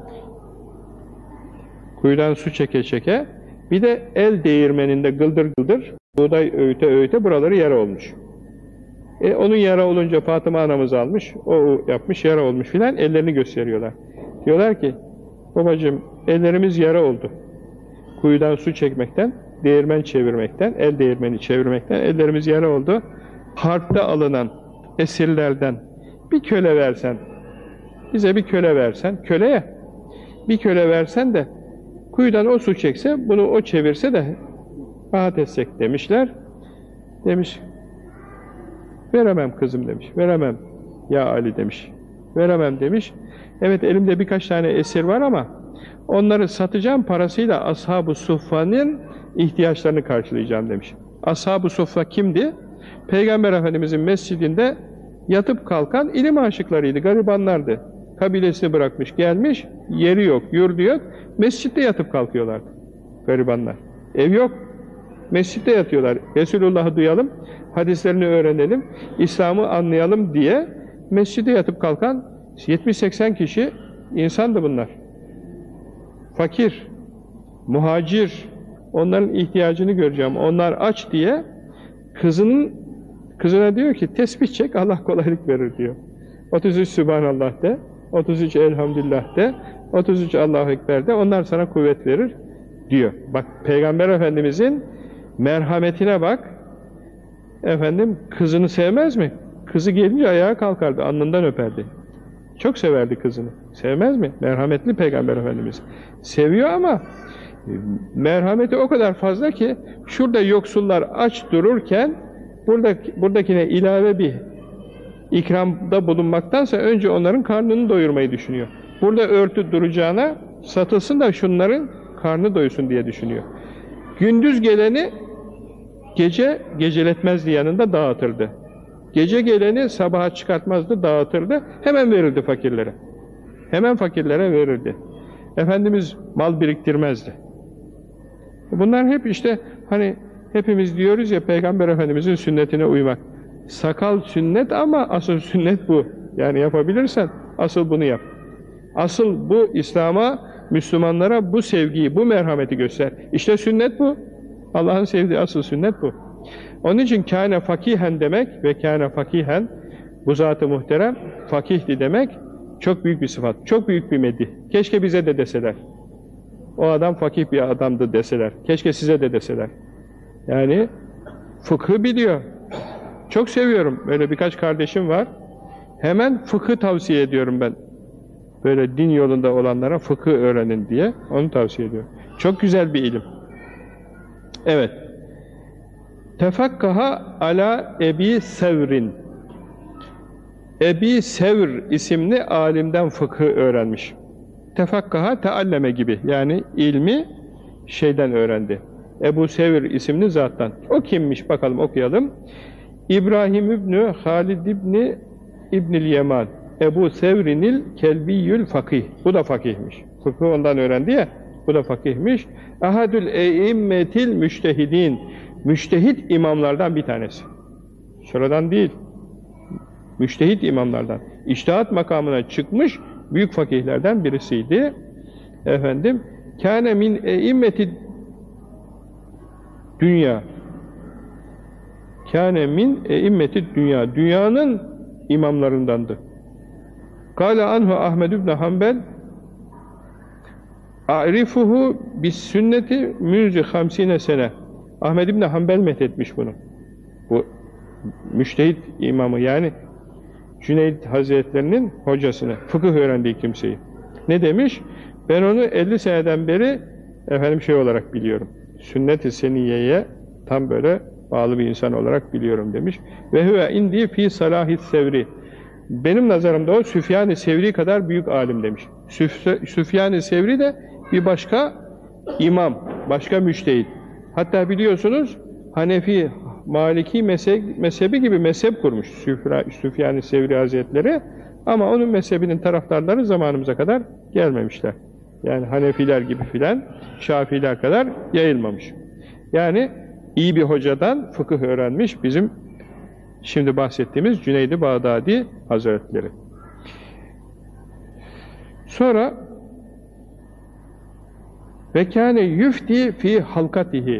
kuyudan su çeke çeke, bir de el değirmeninde gıldır gıldır, buğday öğüte öğüte buraları yara olmuş. E, onun yara olunca Fatıma anamız almış, o yapmış, yara olmuş filan, ellerini gösteriyorlar. Diyorlar ki, babacığım ellerimiz yara oldu. Kuyudan su çekmekten, değirmen çevirmekten, el değirmeni çevirmekten ellerimiz yara oldu. Harpte alınan esirlerden bir köle versen, bize bir köle versen, köleye bir köle versen de kuyudan o su çekse, bunu o çevirse de rahat etsek demişler. Demiş, veremem kızım demiş, veremem ya Ali demiş, veremem demiş. Evet, elimde birkaç tane esir var ama onları satacağım, parasıyla Ashab-ı Suffa'nın ihtiyaçlarını karşılayacağım demiş. Ashab-ı Suffa kimdi? Peygamber Efendimizin mescidinde yatıp kalkan ilim aşıklarıydı, garibanlardı. Kabilesini bırakmış, gelmiş, yeri yok, yurdu yok, mescitte yatıp kalkıyorlardı garibanlar. Ev yok, mescitte yatıyorlar. Resulullah'ı duyalım, hadislerini öğrenelim, İslam'ı anlayalım diye mescide yatıp kalkan yetmiş seksen kişi insandı bunlar. Fakir, muhacir, onların ihtiyacını göreceğim, onlar aç diye kızının, kızına diyor ki tesbih çek, Allah kolaylık verir diyor. otuz üç Sübhanallah de, otuz üç Elhamdülillah de, otuz üç Allahu Ekber de, onlar sana kuvvet verir diyor. Bak, Peygamber Efendimizin merhametine bak, efendim kızını sevmez mi? Kızı gelince ayağa kalkardı, alnından öperdi. Çok severdi kızını. Sevmez mi? Merhametli Peygamber Efendimiz. Seviyor ama merhameti o kadar fazla ki şurada yoksullar aç dururken buradaki, buradakine ilave bir ikramda bulunmaktansa önce onların karnını doyurmayı düşünüyor. Burada örtü duracağına satılsın da şunların karnı doysun diye düşünüyor. Gündüz geleni gece geceletmezdi, yanında dağıtırdı. Gece geleni sabaha çıkartmazdı, dağıtırdı. Hemen verirdi fakirlere. Hemen fakirlere verirdi. Efendimiz mal biriktirmezdi. Bunlar hep işte hani hepimiz diyoruz ya, Peygamber Efendimizin sünnetine uymak. Sakal sünnet ama asıl sünnet bu. Yani yapabilirsen asıl bunu yap. Asıl bu İslam'a, Müslümanlara bu sevgiyi, bu merhameti göster. İşte sünnet bu. Allah'ın sevdiği asıl sünnet bu. Onun için kâne fakihen demek ve kâne fakihen, bu zat-ı muhterem fakihdi demek çok büyük bir sıfat, çok büyük bir medih. Keşke bize de deseler. O adam fakih bir adamdı deseler. Keşke size de deseler. Yani fıkhı biliyor. Çok seviyorum. Böyle birkaç kardeşim var. Hemen fıkhı tavsiye ediyorum ben. Böyle din yolunda olanlara fıkhı öğrenin diye. Onu tavsiye ediyorum. Çok güzel bir ilim. Evet. Tefakkaha ala Ebi Sevr'in. Ebi Sevr isimli alimden fıkhı öğrenmiş. Tefakkaha tealleme gibi. Yani ilmi şeyden öğrendi. Ebu Sevr isimli zattan. O kimmiş bakalım, okuyalım. İbrahim İbni Halid İbni İbnil Yeman. Ebu Sevrinil Kelbiyyül Fakih. Bu da fakihmiş. Fıkhı ondan öğrendi ya. Bu da fakihmiş. Ahadül eimmetil müştehidin. Müştehit imamlardan bir tanesi. Sıradan değil. Müştehit imamlardan. İçtihat makamına çıkmış büyük fakihlerden birisiydi. Efendim, kâne min eimmeti dünya. Kâne min eimmeti dünya. Dünyanın imamlarındandı. Kâle anhu Ahmed ibn Hanbel a'rifuhu bis sünneti münzi hamsine sene. Ahmed ibn Hanbel methetmiş bunu. Bu müştehit imamı, yani Cüneyd Hazretlerinin hocasını, fıkıh öğrendiği kimseyi. Ne demiş? Ben onu elli seneden beri efendim şey olarak biliyorum. Sünnet-i seniyeye tam böyle bağlı bir insan olarak biliyorum demiş. Ve huve indi fi salahis sevri. Benim nazarımda o Süfyan-ı Sevri kadar büyük alim demiş. Süf Süfyan-ı Sevri de bir başka imam, başka müştehit. Hatta biliyorsunuz Hanefi, Maliki mezhep, mezhebi gibi mezhep kurmuş Süfyan-ı Sevri Hazretleri, ama onun mezhebinin taraftarları zamanımıza kadar gelmemişler. Yani Hanefiler gibi filan, Şafiler kadar yayılmamış. Yani iyi bir hocadan fıkıh öğrenmiş bizim şimdi bahsettiğimiz Cüneyd-i Bağdadi Hazretleri. Sonra ve kâne yüfti fi halkatihi.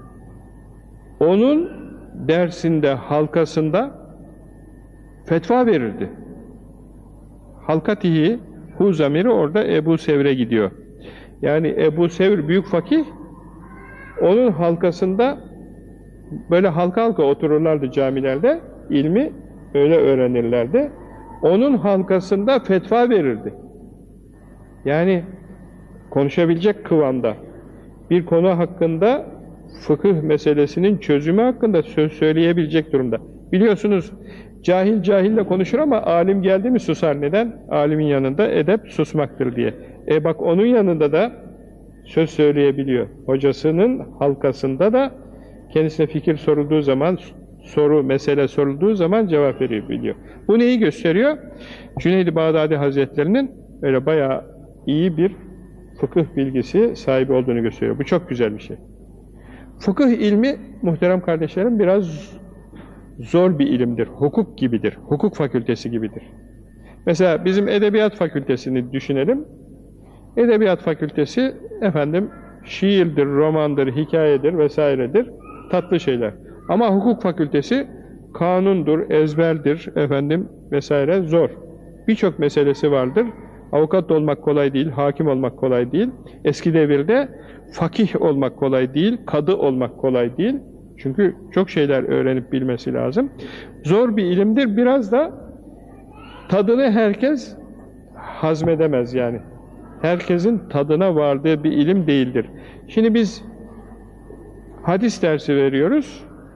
Onun dersinde, halkasında fetva verirdi. Halkatihi, hu zamiri orada Ebu Sevr'e gidiyor. Yani Ebu Sevr büyük fakih, onun halkasında böyle halka halka otururlardı camilerde, ilmi öyle öğrenirlerdi. Onun halkasında fetva verirdi. Yani konuşabilecek kıvamda, bir konu hakkında, fıkıh meselesinin çözümü hakkında söz söyleyebilecek durumda. Biliyorsunuz, cahil cahille konuşur ama alim geldi mi susar. Neden? Alimin yanında edep susmaktır diye. E bak, onun yanında da söz söyleyebiliyor. Hocasının halkasında da kendisine fikir sorulduğu zaman, soru, mesele sorulduğu zaman cevap verebiliyor. Bu neyi gösteriyor? Cüneyd-i Bağdadi Hazretlerinin öyle bayağı iyi bir fıkıh bilgisi sahibi olduğunu gösteriyor. Bu çok güzel bir şey. Fıkıh ilmi, muhterem kardeşlerim, biraz zor bir ilimdir. Hukuk gibidir. Hukuk fakültesi gibidir. Mesela bizim Edebiyat Fakültesini düşünelim. Edebiyat Fakültesi, efendim, şiirdir, romandır, hikayedir vesairedir. Tatlı şeyler. Ama hukuk fakültesi kanundur, ezberdir, efendim, vesaire zor. Birçok meselesi vardır. Avukat olmak kolay değil, hakim olmak kolay değil. Eski devirde fakih olmak kolay değil, kadı olmak kolay değil. Çünkü çok şeyler öğrenip bilmesi lazım. Zor bir ilimdir. Biraz da tadını herkes hazmedemez yani. Herkesin tadına vardığı bir ilim değildir. Şimdi biz hadis dersi veriyoruz.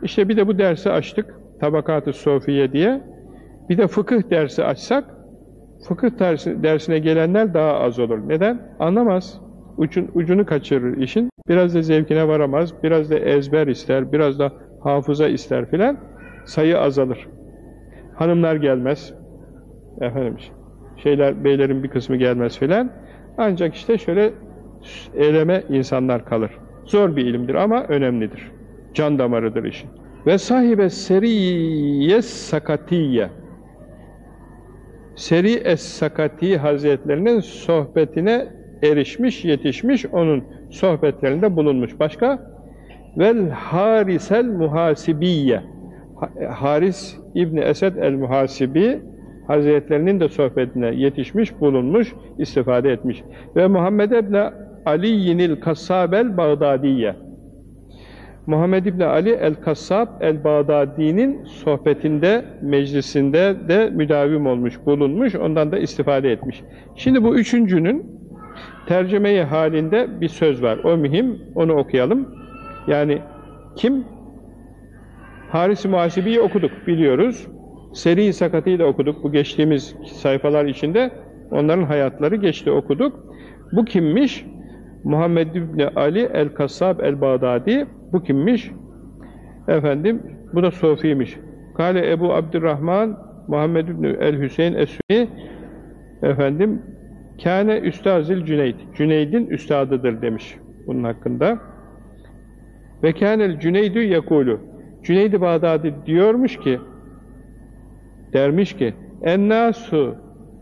İşte bir de bu dersi açtık, Tabakat-ı Sofiye diye. Bir de fıkıh dersi açsak, fıkıh dersi, dersine gelenler daha az olur. Neden? Anlamaz. Ucun, ucunu kaçırır işin. Biraz da zevkine varamaz, biraz da ezber ister, biraz da hafıza ister filan. Sayı azalır. Hanımlar gelmez. Efendim, şeyler, beylerin bir kısmı gelmez filan. Ancak işte şöyle eleme insanlar kalır. Zor bir ilimdir ama önemlidir. Can damarıdır işin. Ve sahibe seriye sakatiye. Seri es-Sakati Hazretlerinin sohbetine erişmiş, yetişmiş, onun sohbetlerinde bulunmuş. Başka? Vel harisel muhasibiye. Haris İbni Esed el-Muhasibi Hazretlerinin de sohbetine yetişmiş, bulunmuş, istifade etmiş. Ve Muhammed ibn Ali'yinil Kassabel Bağdadiye. Muhammed ibn Ali el-Kassab el-Bağdadi'nin sohbetinde, meclisinde de müdavim olmuş, bulunmuş, ondan da istifade etmiş. Şimdi bu üçüncünün tercümeyi halinde bir söz var. O mühim, onu okuyalım. Yani kim? Haris-i Muhasibi'yi okuduk, biliyoruz. Seri-i Sakati'yi de okuduk. Bu geçtiğimiz sayfalar içinde onların hayatları geçti, okuduk. Bu kimmiş? Muhammed ibn Ali el-Kassab el-Bağdadi. Bu kimmiş? Efendim, bu da Sofi'ymiş. Kale Ebu Abdurrahman Muhammed ibn el-Hüseyin es-Sünni efendim, kâne üstazil Cüneyd. Cüneyd'in üstadıdır demiş bunun hakkında. Ve kânel Cüneydü yekûlü. Cüneyd-i Bağdadi diyormuş ki, dermiş ki, ennâsu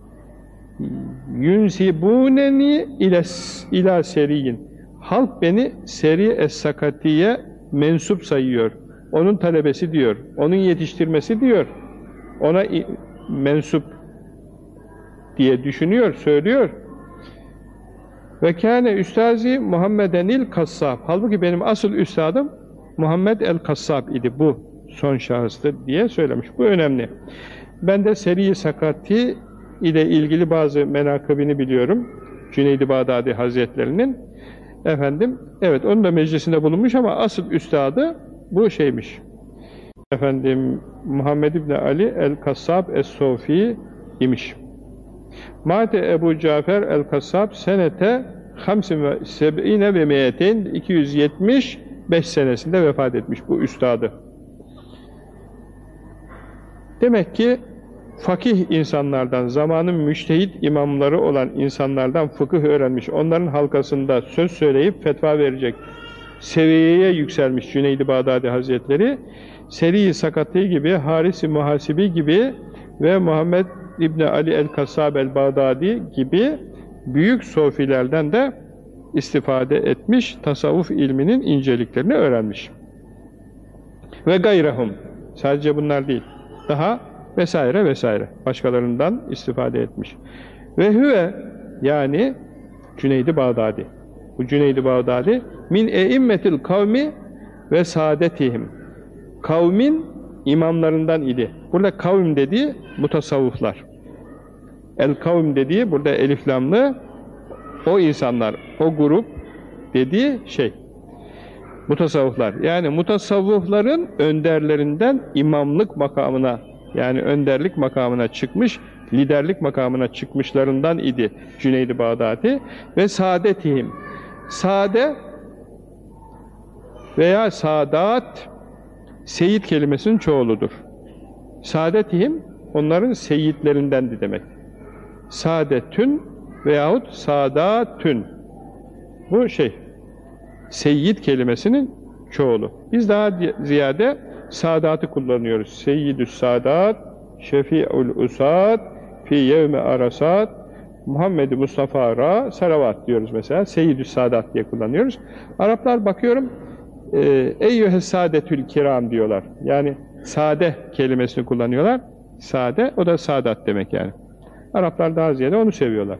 yunsibûneni ilâ seriyin. Halk beni Seri Es-Sakati'ye mensup sayıyor. Onun talebesi diyor, onun yetiştirmesi diyor. Ona mensup diye düşünüyor, söylüyor. Ve kâne üstazi Muhammedenil Kassab. Halbuki benim asıl üstadım Muhammed el-Kassab idi. Bu son şahıstır diye söylemiş. Bu önemli. Ben de Seri-i Sakati ile ilgili bazı menakıbini biliyorum. Cüneyd-i Bağdadi Hazretlerinin. Efendim, evet onun da meclisinde bulunmuş ama asıl üstadı bu şeymiş. Efendim, Muhammed ibn Ali el-Kassab es-Sofi imiş. Mate Ebu Cafer el-Kassab senete hamsin ve seb'ine ve meyetin iki yüz yetmiş beş senesinde vefat etmiş bu üstadı. Demek ki fakih insanlardan, zamanın müştehit imamları olan insanlardan fıkıh öğrenmiş, onların halkasında söz söyleyip fetva verecek seviyeye yükselmiş Cüneyd-i Bağdadi Hazretleri, Seri-i Sakati gibi, Haris-i Muhasibi gibi ve Muhammed İbni Ali el-Kassab el-Bağdadi gibi büyük sofilerden de istifade etmiş, tasavvuf ilminin inceliklerini öğrenmiş. Ve gayrahum, sadece bunlar değil, daha vesaire vesaire, başkalarından istifade etmiş. Ve hüve, yani Cüneyd-i Bağdadi, bu Cüneyd-i Bağdadi, min eimmetil kavmi ve saadetihim, kavmin imamlarından idi. Burada kavim dediği mutasavvıflar. El-kavm dediği, burada eliflamlı, o insanlar, o grup dediği şey, mutasavvıflar. Yani mutasavvıfların önderlerinden imamlık makamına, yani önderlik makamına çıkmış, liderlik makamına çıkmışlarından idi Cüneyd-i Bağdadi. Ve saadetihim, sade veya sadat, seyit kelimesinin çoğuludur. Saadetihim, onların seyitlerindendi demek. Saadetün veyahut sadatün. Bu şey, seyyid kelimesinin çoğulu. Biz daha ziyade sadatı kullanıyoruz. Seyyidü sadat, şefi'ul usad, fi yevme arasat, Muhammed-i Mustafa ra, salavat diyoruz mesela. Seyyidü sadat diye kullanıyoruz. Araplar bakıyorum, e, eyyühes saadetül kiram diyorlar. Yani sade kelimesini kullanıyorlar. Sade, o da sadat demek yani. Araplar daha ziyade onu seviyorlar.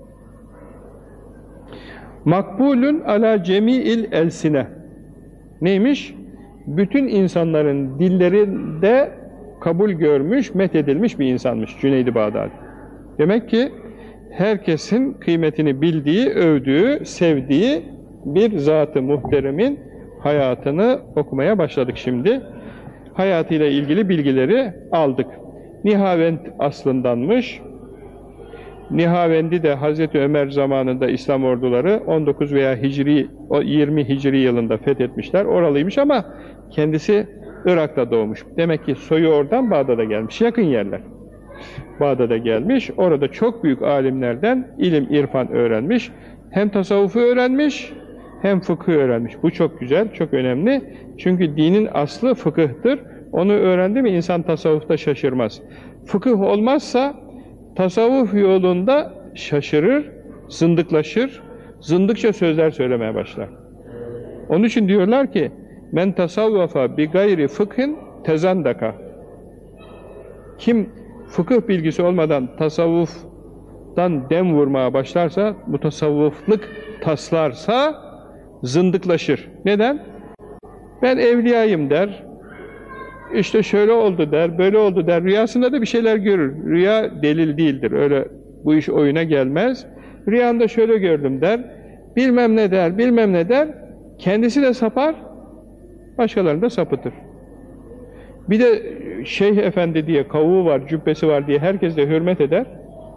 Makbulun ala cemi'il elsine. Neymiş? Bütün insanların dillerinde kabul görmüş, methedilmiş bir insanmış Cüneyd-i Bağdadi. Demek ki herkesin kıymetini bildiği, övdüğü, sevdiği bir zat-ı muhteremin hayatını okumaya başladık şimdi. hayatıyla ilgili bilgileri aldık. Nihavend aslındanmış. Nihavendi de Hazreti Ömer zamanında İslam orduları on dokuz veya Hicri, yirmi Hicri yılında fethetmişler. Oralıymış ama kendisi Irak'ta doğmuş. Demek ki soyu oradan Bağdat'a gelmiş. Yakın yerler. Bağdat'a gelmiş. Orada çok büyük alimlerden ilim, irfan öğrenmiş. Hem tasavvufu öğrenmiş, hem fıkhı öğrenmiş. Bu çok güzel, çok önemli. Çünkü dinin aslı fıkıhtır. Onu öğrendi mi insan tasavvufta şaşırmaz. Fıkıh olmazsa tasavvuf yolunda şaşırır, zındıklaşır, zındıkça sözler söylemeye başlar. Onun için diyorlar ki, men tasavvafa bi gayri fıkhın tezandaka. Kim fıkıh bilgisi olmadan tasavvuftan dem vurmaya başlarsa, mutasavvıflık taslarsa zındıklaşır. Neden? Ben evliyayım der, işte şöyle oldu der, böyle oldu der, rüyasında da bir şeyler görür. Rüya delil değildir, öyle bu iş oyuna gelmez. Rüyamda şöyle gördüm der, bilmem ne der, bilmem ne der, kendisi de sapar, başkalarını da sapıtır. Bir de Şeyh Efendi diye, kavuğu var, cübbesi var diye herkes de hürmet eder.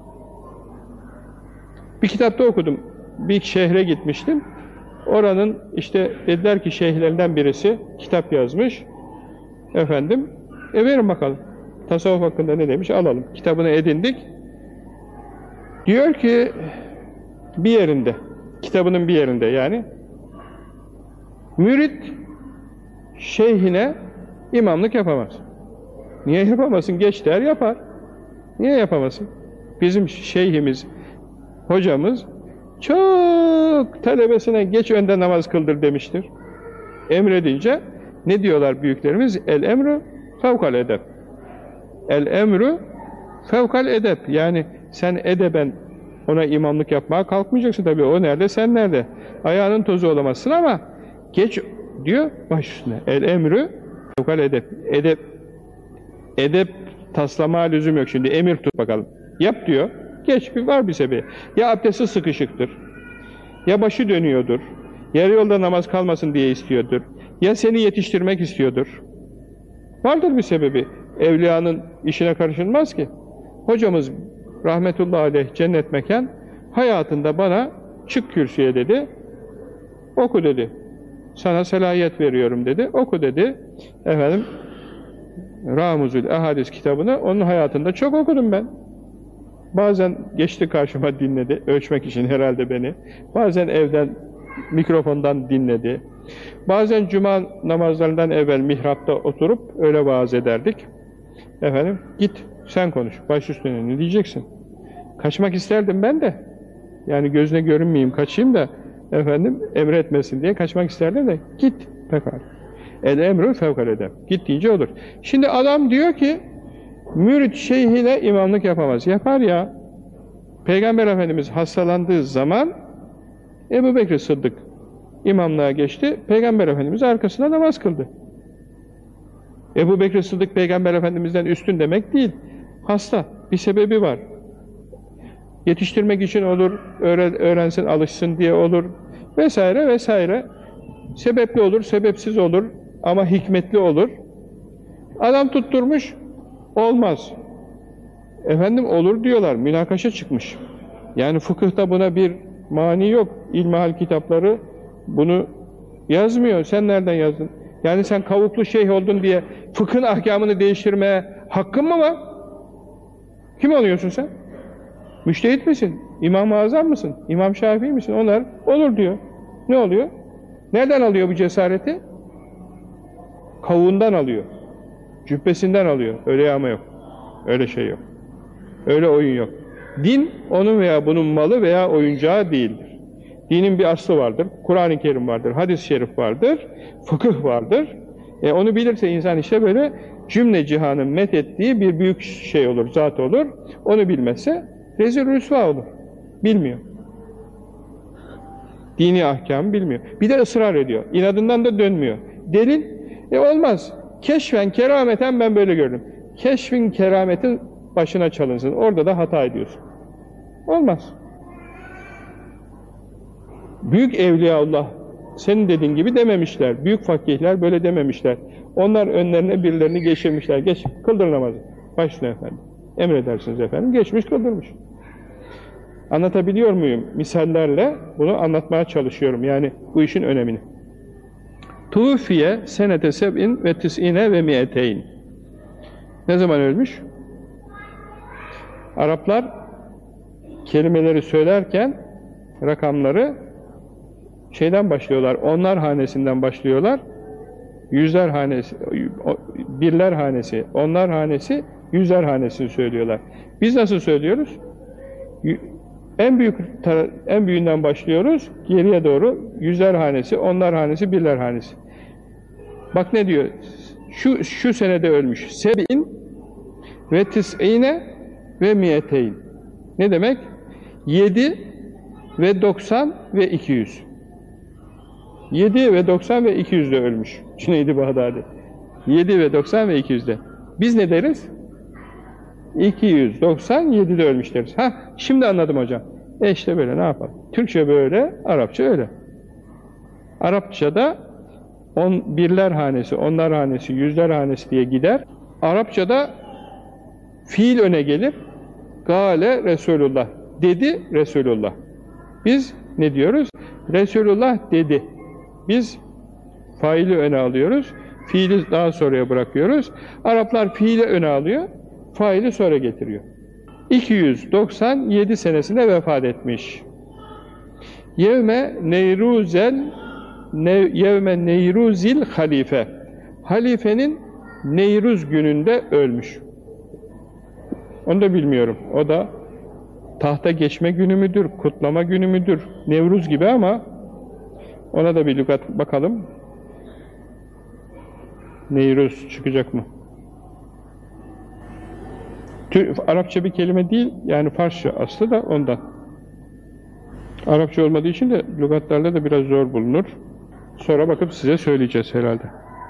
Bir kitapta okudum, bir şehre gitmiştim. Oranın işte dediler ki şeyhlerinden birisi kitap yazmış. Efendim, e verin bakalım. Tasavvuf hakkında ne demiş, alalım. Kitabını edindik. Diyor ki, bir yerinde, kitabının bir yerinde yani, mürit şeyhine imamlık yapamaz. Niye yapamasın? Geç der, yapar. Niye yapamasın? Bizim şeyhimiz, hocamız, çok talebesine geç önde namaz kıldır demiştir. Emredince, ne diyorlar büyüklerimiz? El emru fevkal edep. El emru fevkal edep. Yani sen edeben ona imamlık yapmaya kalkmayacaksın tabii. O nerede, sen nerede? Ayağının tozu olamazsın ama geç diyor baş üstüne. El emru fevkal edep. Edep edep taslama lüzum yok şimdi. Emir tut bakalım. Yap diyor. Geç, bir var bir sebebi. Ya abdesti sıkışıktır. Ya başı dönüyordur. Yarı yolda namaz kalmasın diye istiyordur. Ya seni yetiştirmek istiyordur. Vardır bir sebebi. Evliyanın işine karışılmaz ki. Hocamız rahmetullahi aleyh cennet mekan hayatında bana çık kürsüye dedi. Oku dedi. Sana selahiyet veriyorum dedi. Oku dedi. Efendim Ramuzül Ehadis kitabını onun hayatında çok okudum ben. Bazen geçti karşıma dinledi. Ölçmek için herhalde beni. Bazen evden mikrofondan dinledi. Bazen cuma namazlarından evvel mihrapta oturup öyle vaaz ederdik. Efendim, git sen konuş, baş üstüne ne diyeceksin? Kaçmak isterdim ben de. Yani gözüne görünmeyeyim, kaçayım da efendim emretmesin diye kaçmak isterdim de git pekala. El emru fevkal edem. Git deyince olur. Şimdi adam diyor ki mürit şeyhiyle imamlık yapamaz. Yapar ya. Peygamber Efendimiz hastalandığı zaman Ebu Bekir Sıddık imamlığa geçti. Peygamber Efendimiz arkasına namaz kıldı. Ebu Bekir Sıddık Peygamber Efendimiz'den üstün demek değil. Hasta. Bir sebebi var. Yetiştirmek için olur, öğrensin, alışsın diye olur vesaire vesaire. Sebepli olur, sebepsiz olur ama hikmetli olur. Adam tutturmuş, olmaz. Efendim olur diyorlar, münakaşa çıkmış. Yani fıkıhta buna bir mani yok. İlmihal kitapları bunu yazmıyor. Sen nereden yazdın? Yani sen kavuklu şeyh oldun diye fıkhın ahkamını değiştirmeye hakkın mı var? Kim oluyorsun sen? Müştehit misin? İmam-ı Azam mısın? İmam Şafii misin? Onlar olur diyor. Ne oluyor? Nereden alıyor bu cesareti? Kavuğundan alıyor. Cübbesinden alıyor. Öyle ama yok. Öyle şey yok. Öyle oyun yok. Din, onun veya bunun malı veya oyuncağı değildir. Dinin bir aslı vardır. Kur'an-ı Kerim vardır. Hadis-i şerif vardır. Fıkıh vardır. E onu bilirse insan işte böyle cümle cihanın methettiği bir büyük şey olur, zat olur. Onu bilmezse rezil rüsva olur. Bilmiyor. Dini ahkamı bilmiyor. Bir de ısrar ediyor. İnadından da dönmüyor. Delil, e olmaz. Keşfen, kerameten ben böyle gördüm. Keşfin kerametin başına çalınsın. Orada da hata ediyorsun. Olmaz. Büyük Evliyaullah senin dediğin gibi dememişler. Büyük fakihler böyle dememişler. Onlar önlerine birilerini geçirmişler. Geç, kıldır namazı. Başüstüne efendim. Emredersiniz efendim. Geçmiş, kıldırmış. Anlatabiliyor muyum? Misallerle bunu anlatmaya çalışıyorum. Yani bu işin önemini. Tufiye senete seb'in ve tis'ine ve mi'eteyn. Ne zaman ölmüş? Araplar kelimeleri söylerken rakamları şeyden başlıyorlar, onlar hanesinden başlıyorlar. Yüzler hanesi, birler hanesi, onlar hanesi, yüzler hanesini söylüyorlar. Biz nasıl söylüyoruz? En büyük en büyüğünden başlıyoruz, geriye doğru yüzler hanesi, onlar hanesi, birler hanesi. Bak ne diyor? Şu şu senede ölmüş. Seb'in ve tis'ine ve mi'eteyn. Ne demek? Yedi ve doksan ve iki yüz. Yedi ve doksan ve iki yüzde ölmüş Cüneyd-i Bağdadi. Yedi ve doksan ve iki yüzde. Biz ne deriz? iki yüz doksan yedide ölmüş deriz. Ha, şimdi anladım hocam. E işte böyle, ne yapalım? Türkçe böyle, Arapça öyle. Arapçada on, birler hanesi, onlar hanesi, yüzler hanesi diye gider. Arapçada fiil öne gelir. Gale Resulullah. Dedi Resulullah. Biz ne diyoruz? Resulullah dedi. Biz faili öne alıyoruz. Fiili daha sonraya bırakıyoruz. Araplar fiili öne alıyor. Faili sonra getiriyor. iki yüz doksan yedi senesinde vefat etmiş. Yevme neyruzel ne, yevme neyruzil halife. Halifenin Neyruz gününde ölmüş. Onu da bilmiyorum. O da tahta geçme günü müdür, kutlama günü müdür, Nevruz gibi, ama ona da bir lügat bakalım. Neyruz çıkacak mı? Arapça bir kelime değil, yani Farsça aslı da ondan. Arapça olmadığı için de lügatlarla da biraz zor bulunur. Sonra bakıp size söyleyeceğiz herhalde.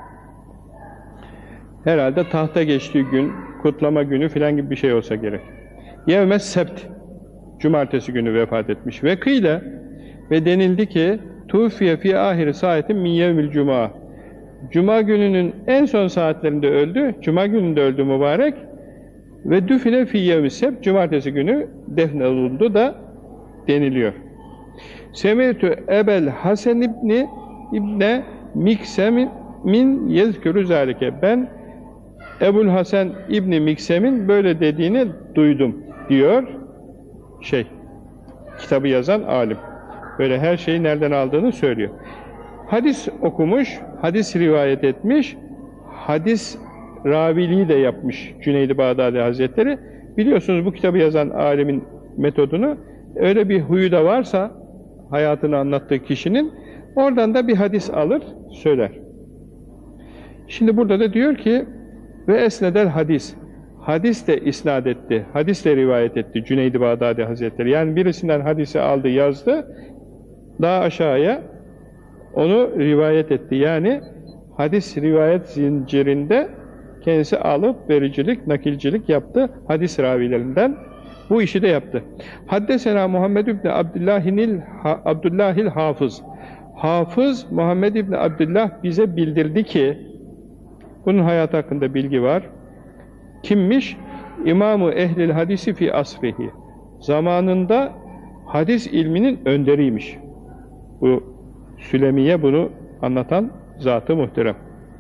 Herhalde tahta geçtiği gün, kutlama günü filan gibi bir şey olsa gerek. Yevmes sebt, cumartesi günü vefat etmiş. Ve kıyle, ve denildi ki, tufiye fi ahiri saatin min yevmil cuma. Cuma gününün en son saatlerinde öldü, cuma gününde öldü mübarek. Ve düfine fi yevmis sebt, cumartesi günü defnolundu da deniliyor. Semitü ebel Hasan ibni İbne Miksem'in min yezkürü zâlike. Ben Ebul Hasan İbni Miksem'in böyle dediğini duydum diyor şey, kitabı yazan alim. Böyle her şeyi nereden aldığını söylüyor. Hadis okumuş, hadis rivayet etmiş, hadis raviliği de yapmış Cüneyd-i Bağdadi Hazretleri. Biliyorsunuz bu kitabı yazan alimin metodunu, öyle bir huyu da varsa hayatını anlattığı kişinin, oradan da bir hadis alır, söyler. Şimdi burada da diyor ki, ve esnedel hadis, hadis de isnad etti, hadis de rivayet etti Cüneyd-i Bağdadi Hazretleri. Yani birisinden hadisi aldı, yazdı, daha aşağıya onu rivayet etti. Yani hadis rivayet zincirinde kendisi alıp vericilik, nakilcilik yaptı hadis ravilerinden. Bu işi de yaptı. Haddesena Muhammed ibn Abdüllahil Abdüllahil Hafız. Hafız Muhammed ibn Abdullah bize bildirdi ki, bunun hayatı hakkında bilgi var. Kimmiş? İmam-ı Ehlil Hadisi fi asrihi. Zamanında hadis ilminin önderiymiş. Bu Sülemiye bunu anlatan zat-ı muhterem.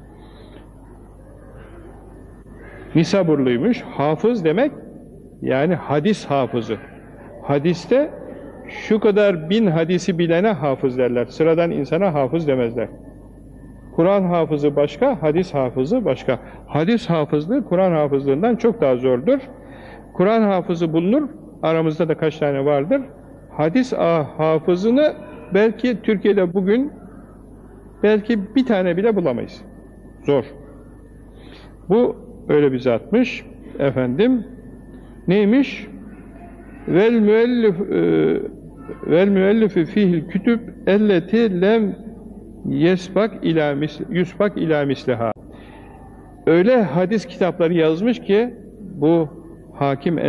Nisaburluymuş. Hafız demek, yani hadis hafızı. Hadiste şu kadar bin hadisi bilene hafız derler. Sıradan insana hafız demezler. Kur'an hafızı başka, hadis hafızı başka. Hadis hafızlığı Kur'an hafızlığından çok daha zordur. Kur'an hafızı bulunur, aramızda da kaç tane vardır. Hadis hafızını belki Türkiye'de bugün belki bir tane bile bulamayız. Zor. Bu öyle bir zatmış. Efendim, neymiş? Vel müellif vel müellifi fihil kütüb elleti lem yesbak ila mis yusbak ila misliha. Öyle hadis kitapları yazmış ki bu Hakim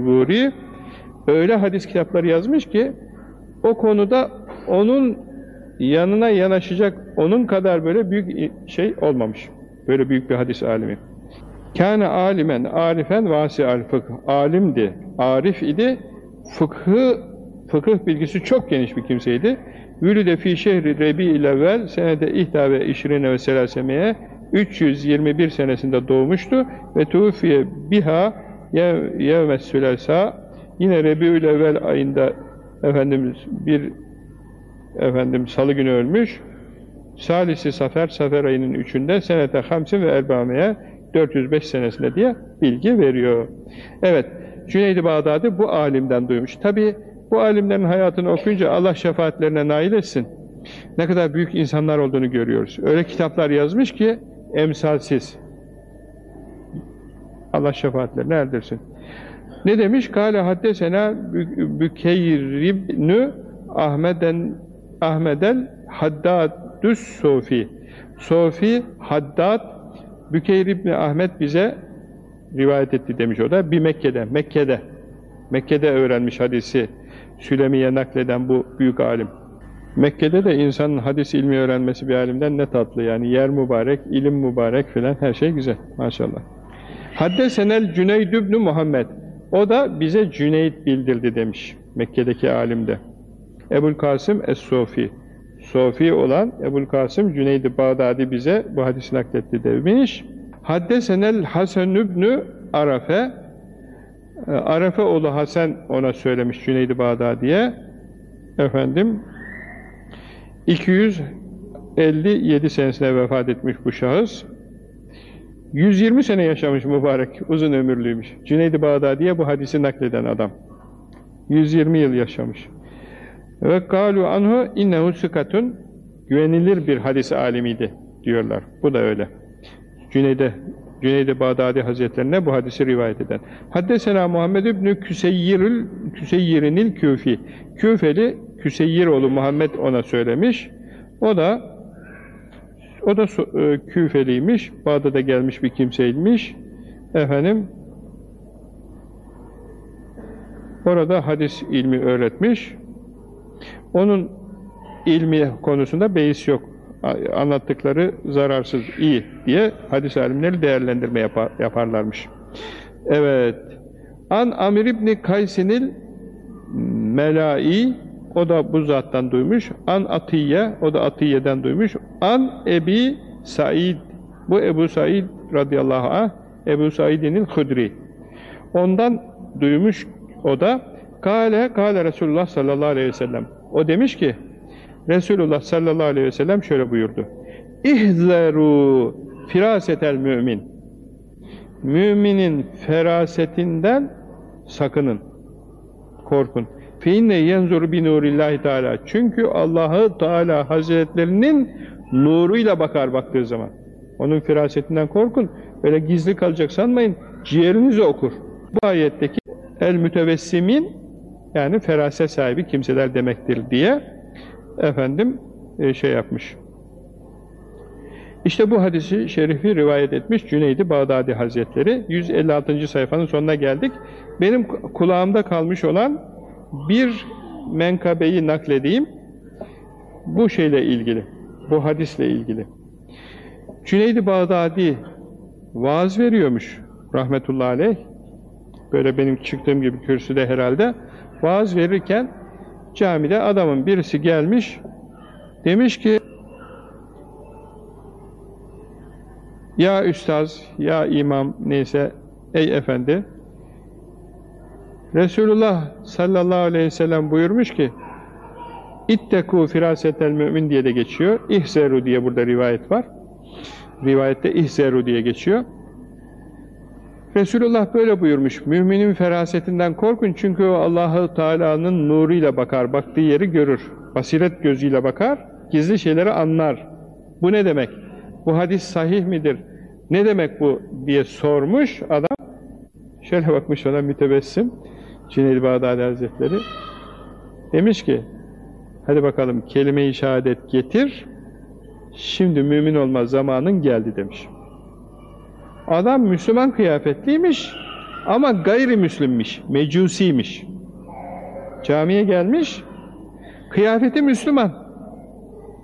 en-Nisaburi öyle hadis kitapları yazmış ki o konuda onun yanına yanaşacak onun kadar böyle büyük şey olmamış. Böyle büyük bir hadis alimi. Kâne alimen, arifen vâsi'al fıkh. Alimdi, arif idi, fıkhı, fıkıh bilgisi çok geniş bir kimseydi. Vülüde fî şehri Rebi'il evvel senede ihda ve işrine ve selasemeye üç yüz yirmi bir senesinde doğmuştu ve tuğfiye biha yevmes sülesa, yine Rebi'ül evvel ayında efendimiz bir efendim salı günü ölmüş. Salisi Safer, Safer ayının üçünde senete hamsin ve erbameye dört yüz beş senesinde diye bilgi veriyor. Evet, Cüneyd-i Bağdadi bu alimden duymuş. Tabi bu alimlerin hayatını okuyunca Allah şefaatlerine nail etsin. Ne kadar büyük insanlar olduğunu görüyoruz. Öyle kitaplar yazmış ki emsalsiz. Allah şefaatlerine erdirsin. Ne demiş? Kâle haddesena Bükeyr ibnü Ahmeden Ahmedel Haddadüs Sofi. Sofi Haddad Bükeyr ibn Ahmed bize rivayet etti demiş o da. Bir Mekke'de, Mekke'de Mekke'de öğrenmiş hadisi Sülemi'ye nakleden bu büyük alim. Mekke'de de insanın hadis ilmi öğrenmesi bir alimden ne tatlı yani. Yer mübarek, ilim mübarek filan, her şey güzel maşallah. Haddesenel Cüneyd ibn Muhammed. O da bize Cüneyd bildirdi demiş Mekke'deki alimde. Ebul Kasım Es-Sofi. Sofi olan Ebul Kasım Cüneyd-i Bağdadi bize bu hadisi nakletti demiş. Haddesenel Hasan ibn Arafe. Arafe oğlu Hasan ona söylemiş Cüneyd-i Bağdadi'ye. Efendim iki yüz elli yedi senesinde vefat etmiş bu şahıs. yüz yirmi sene yaşamış mübarek, uzun ömürlüymüş. Cüneyd-i Bağdadi'ye bu hadisi nakleden adam. yüz yirmi yıl yaşamış. Ve kâlu anhu innehu sıkatun, güvenilir bir hadis alimiydi diyorlar. Bu da öyle. Cüneyd-i Cüneyd-i Bağdadi Hazretlerine bu hadisi rivayet eden. Haddesena Muhammed ibn Küseyyirül Küseyyirinil Küfi. Küfeli Küseyyiroğlu Muhammed ona söylemiş. O da o da e, Küfeliymiş. Bağdat'a gelmiş bir kimseymiş. Efendim orada hadis ilmi öğretmiş. Onun ilmi konusunda beis yok. Anlattıkları zararsız, iyi diye hadis alimleri değerlendirme yapar, yaparlarmış. Evet. An Amir ibn Kaysinil Melai, o da bu zattan duymuş. An Atiye, o da Atiye'den duymuş. An Ebi Said, bu Ebu Said radıyallahu anh, Ebu Said'in Hudri. Ondan duymuş o da. Kale, kale Resulullah sallallahu aleyhi ve sellem. O demiş ki, Resulullah sallallahu aleyhi ve sellem şöyle buyurdu. İhzeru firasetel mümin. Müminin ferasetinden sakının, korkun. Fe inne yenzuru bi nurillahi teala. Çünkü Allah'ı Teala Hazretlerinin nuruyla bakar baktığı zaman. Onun firasetinden korkun. Böyle gizli kalacak sanmayın. Ciğerinizi okur. Bu ayetteki el mütevessimin, yani feraset sahibi kimseler demektir diye efendim e, şey yapmış. İşte bu hadisi şerifi rivayet etmiş Cüneyd-i Bağdadi Hazretleri. yüz elli altıncı sayfanın sonuna geldik. Benim kulağımda kalmış olan bir menkabeyi nakledeyim. Bu şeyle ilgili, bu hadisle ilgili. Cüneyd-i Bağdadi vaaz veriyormuş rahmetullahi aleyh. Böyle benim çıktığım gibi kürsüde herhalde. Vaaz verirken camide adamın birisi gelmiş, demiş ki ya üstaz, ya imam, neyse, ey efendi, Resulullah sallallahu aleyhi ve sellem buyurmuş ki İttekû firâsetel mümin diye de geçiyor. İhzeru diye burada rivayet var. Rivayette ihzeru diye geçiyor. Resulullah böyle buyurmuş. Müminin ferasetinden korkun çünkü o Allah-u Teala'nın nuruyla bakar. Baktığı yeri görür. Basiret gözüyle bakar. Gizli şeyleri anlar. Bu ne demek? Bu hadis sahih midir? Ne demek bu diye sormuş adam. Şöyle bakmış ona mütebessim. Cüneyd-i Bağdadi Hazretleri. Demiş ki hadi bakalım kelime-i şehadet getir. Şimdi mümin olma zamanın geldi demiş. Adam Müslüman kıyafetliymiş ama gayrimüslimmiş, mecusiymiş. Camiye gelmiş, kıyafeti Müslüman.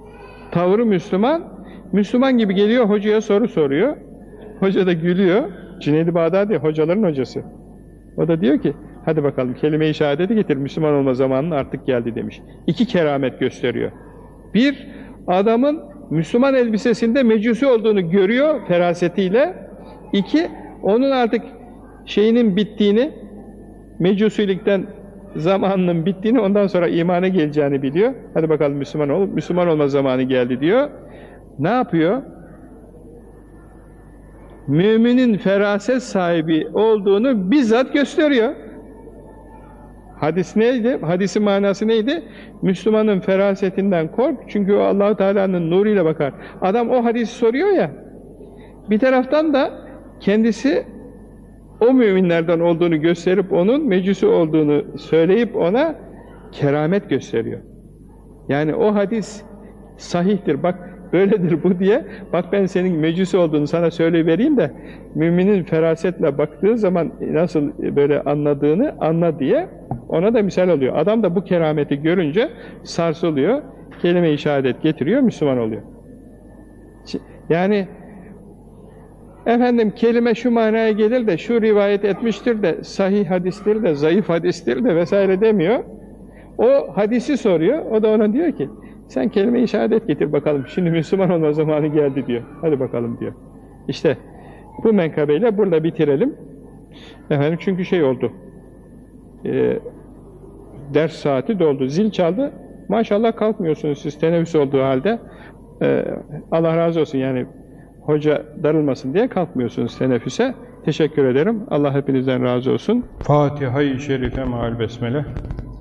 tavrı Müslüman. Müslüman gibi geliyor, hocaya soru soruyor. Hoca da gülüyor. Cüneyd-i Bağdadi hocaların hocası. O da diyor ki, hadi bakalım kelime-i şehadeti getir, Müslüman olma zamanın artık geldi demiş. İki keramet gösteriyor. Bir, adamın Müslüman elbisesinde mecusi olduğunu görüyor ferasetiyle. İki, onun artık şeyinin bittiğini, mecusilikten zamanının bittiğini, ondan sonra imana geleceğini biliyor. Hadi bakalım Müslüman ol, Müslüman olma zamanı geldi diyor. Ne yapıyor? Müminin feraset sahibi olduğunu bizzat gösteriyor. Hadis neydi? Hadisin manası neydi? Müslümanın ferasetinden kork, çünkü o Allah-u Teala'nın nuruyla bakar. Adam o hadisi soruyor ya, bir taraftan da kendisi o müminlerden olduğunu gösterip, onun mecusi olduğunu söyleyip ona keramet gösteriyor. Yani o hadis sahihtir, bak böyledir bu diye, bak ben senin mecusi olduğunu sana söyleyivereyim de, müminin ferasetle baktığı zaman nasıl böyle anladığını anla diye ona da misal oluyor. Adam da bu kerameti görünce sarsılıyor, kelime-i şehadet getiriyor, Müslüman oluyor. Yani efendim kelime şu manaya gelir de, şu rivayet etmiştir de, sahih hadistir de, zayıf hadistir de vesaire demiyor. O hadisi soruyor, o da ona diyor ki, sen kelime-i şehadet getir bakalım, şimdi Müslüman olma zamanı geldi diyor. Hadi bakalım diyor. İşte bu menkabeyle burada bitirelim. Efendim çünkü şey oldu, e, ders saati doldu, zil çaldı. Maşallah kalkmıyorsunuz siz teneffüs olduğu halde. E, Allah razı olsun, yani hoca darılmasın diye kalkmıyorsunuz teneffüse. Teşekkür ederim. Allah hepinizden razı olsun. Fatiha-i Şerife me'al besmele.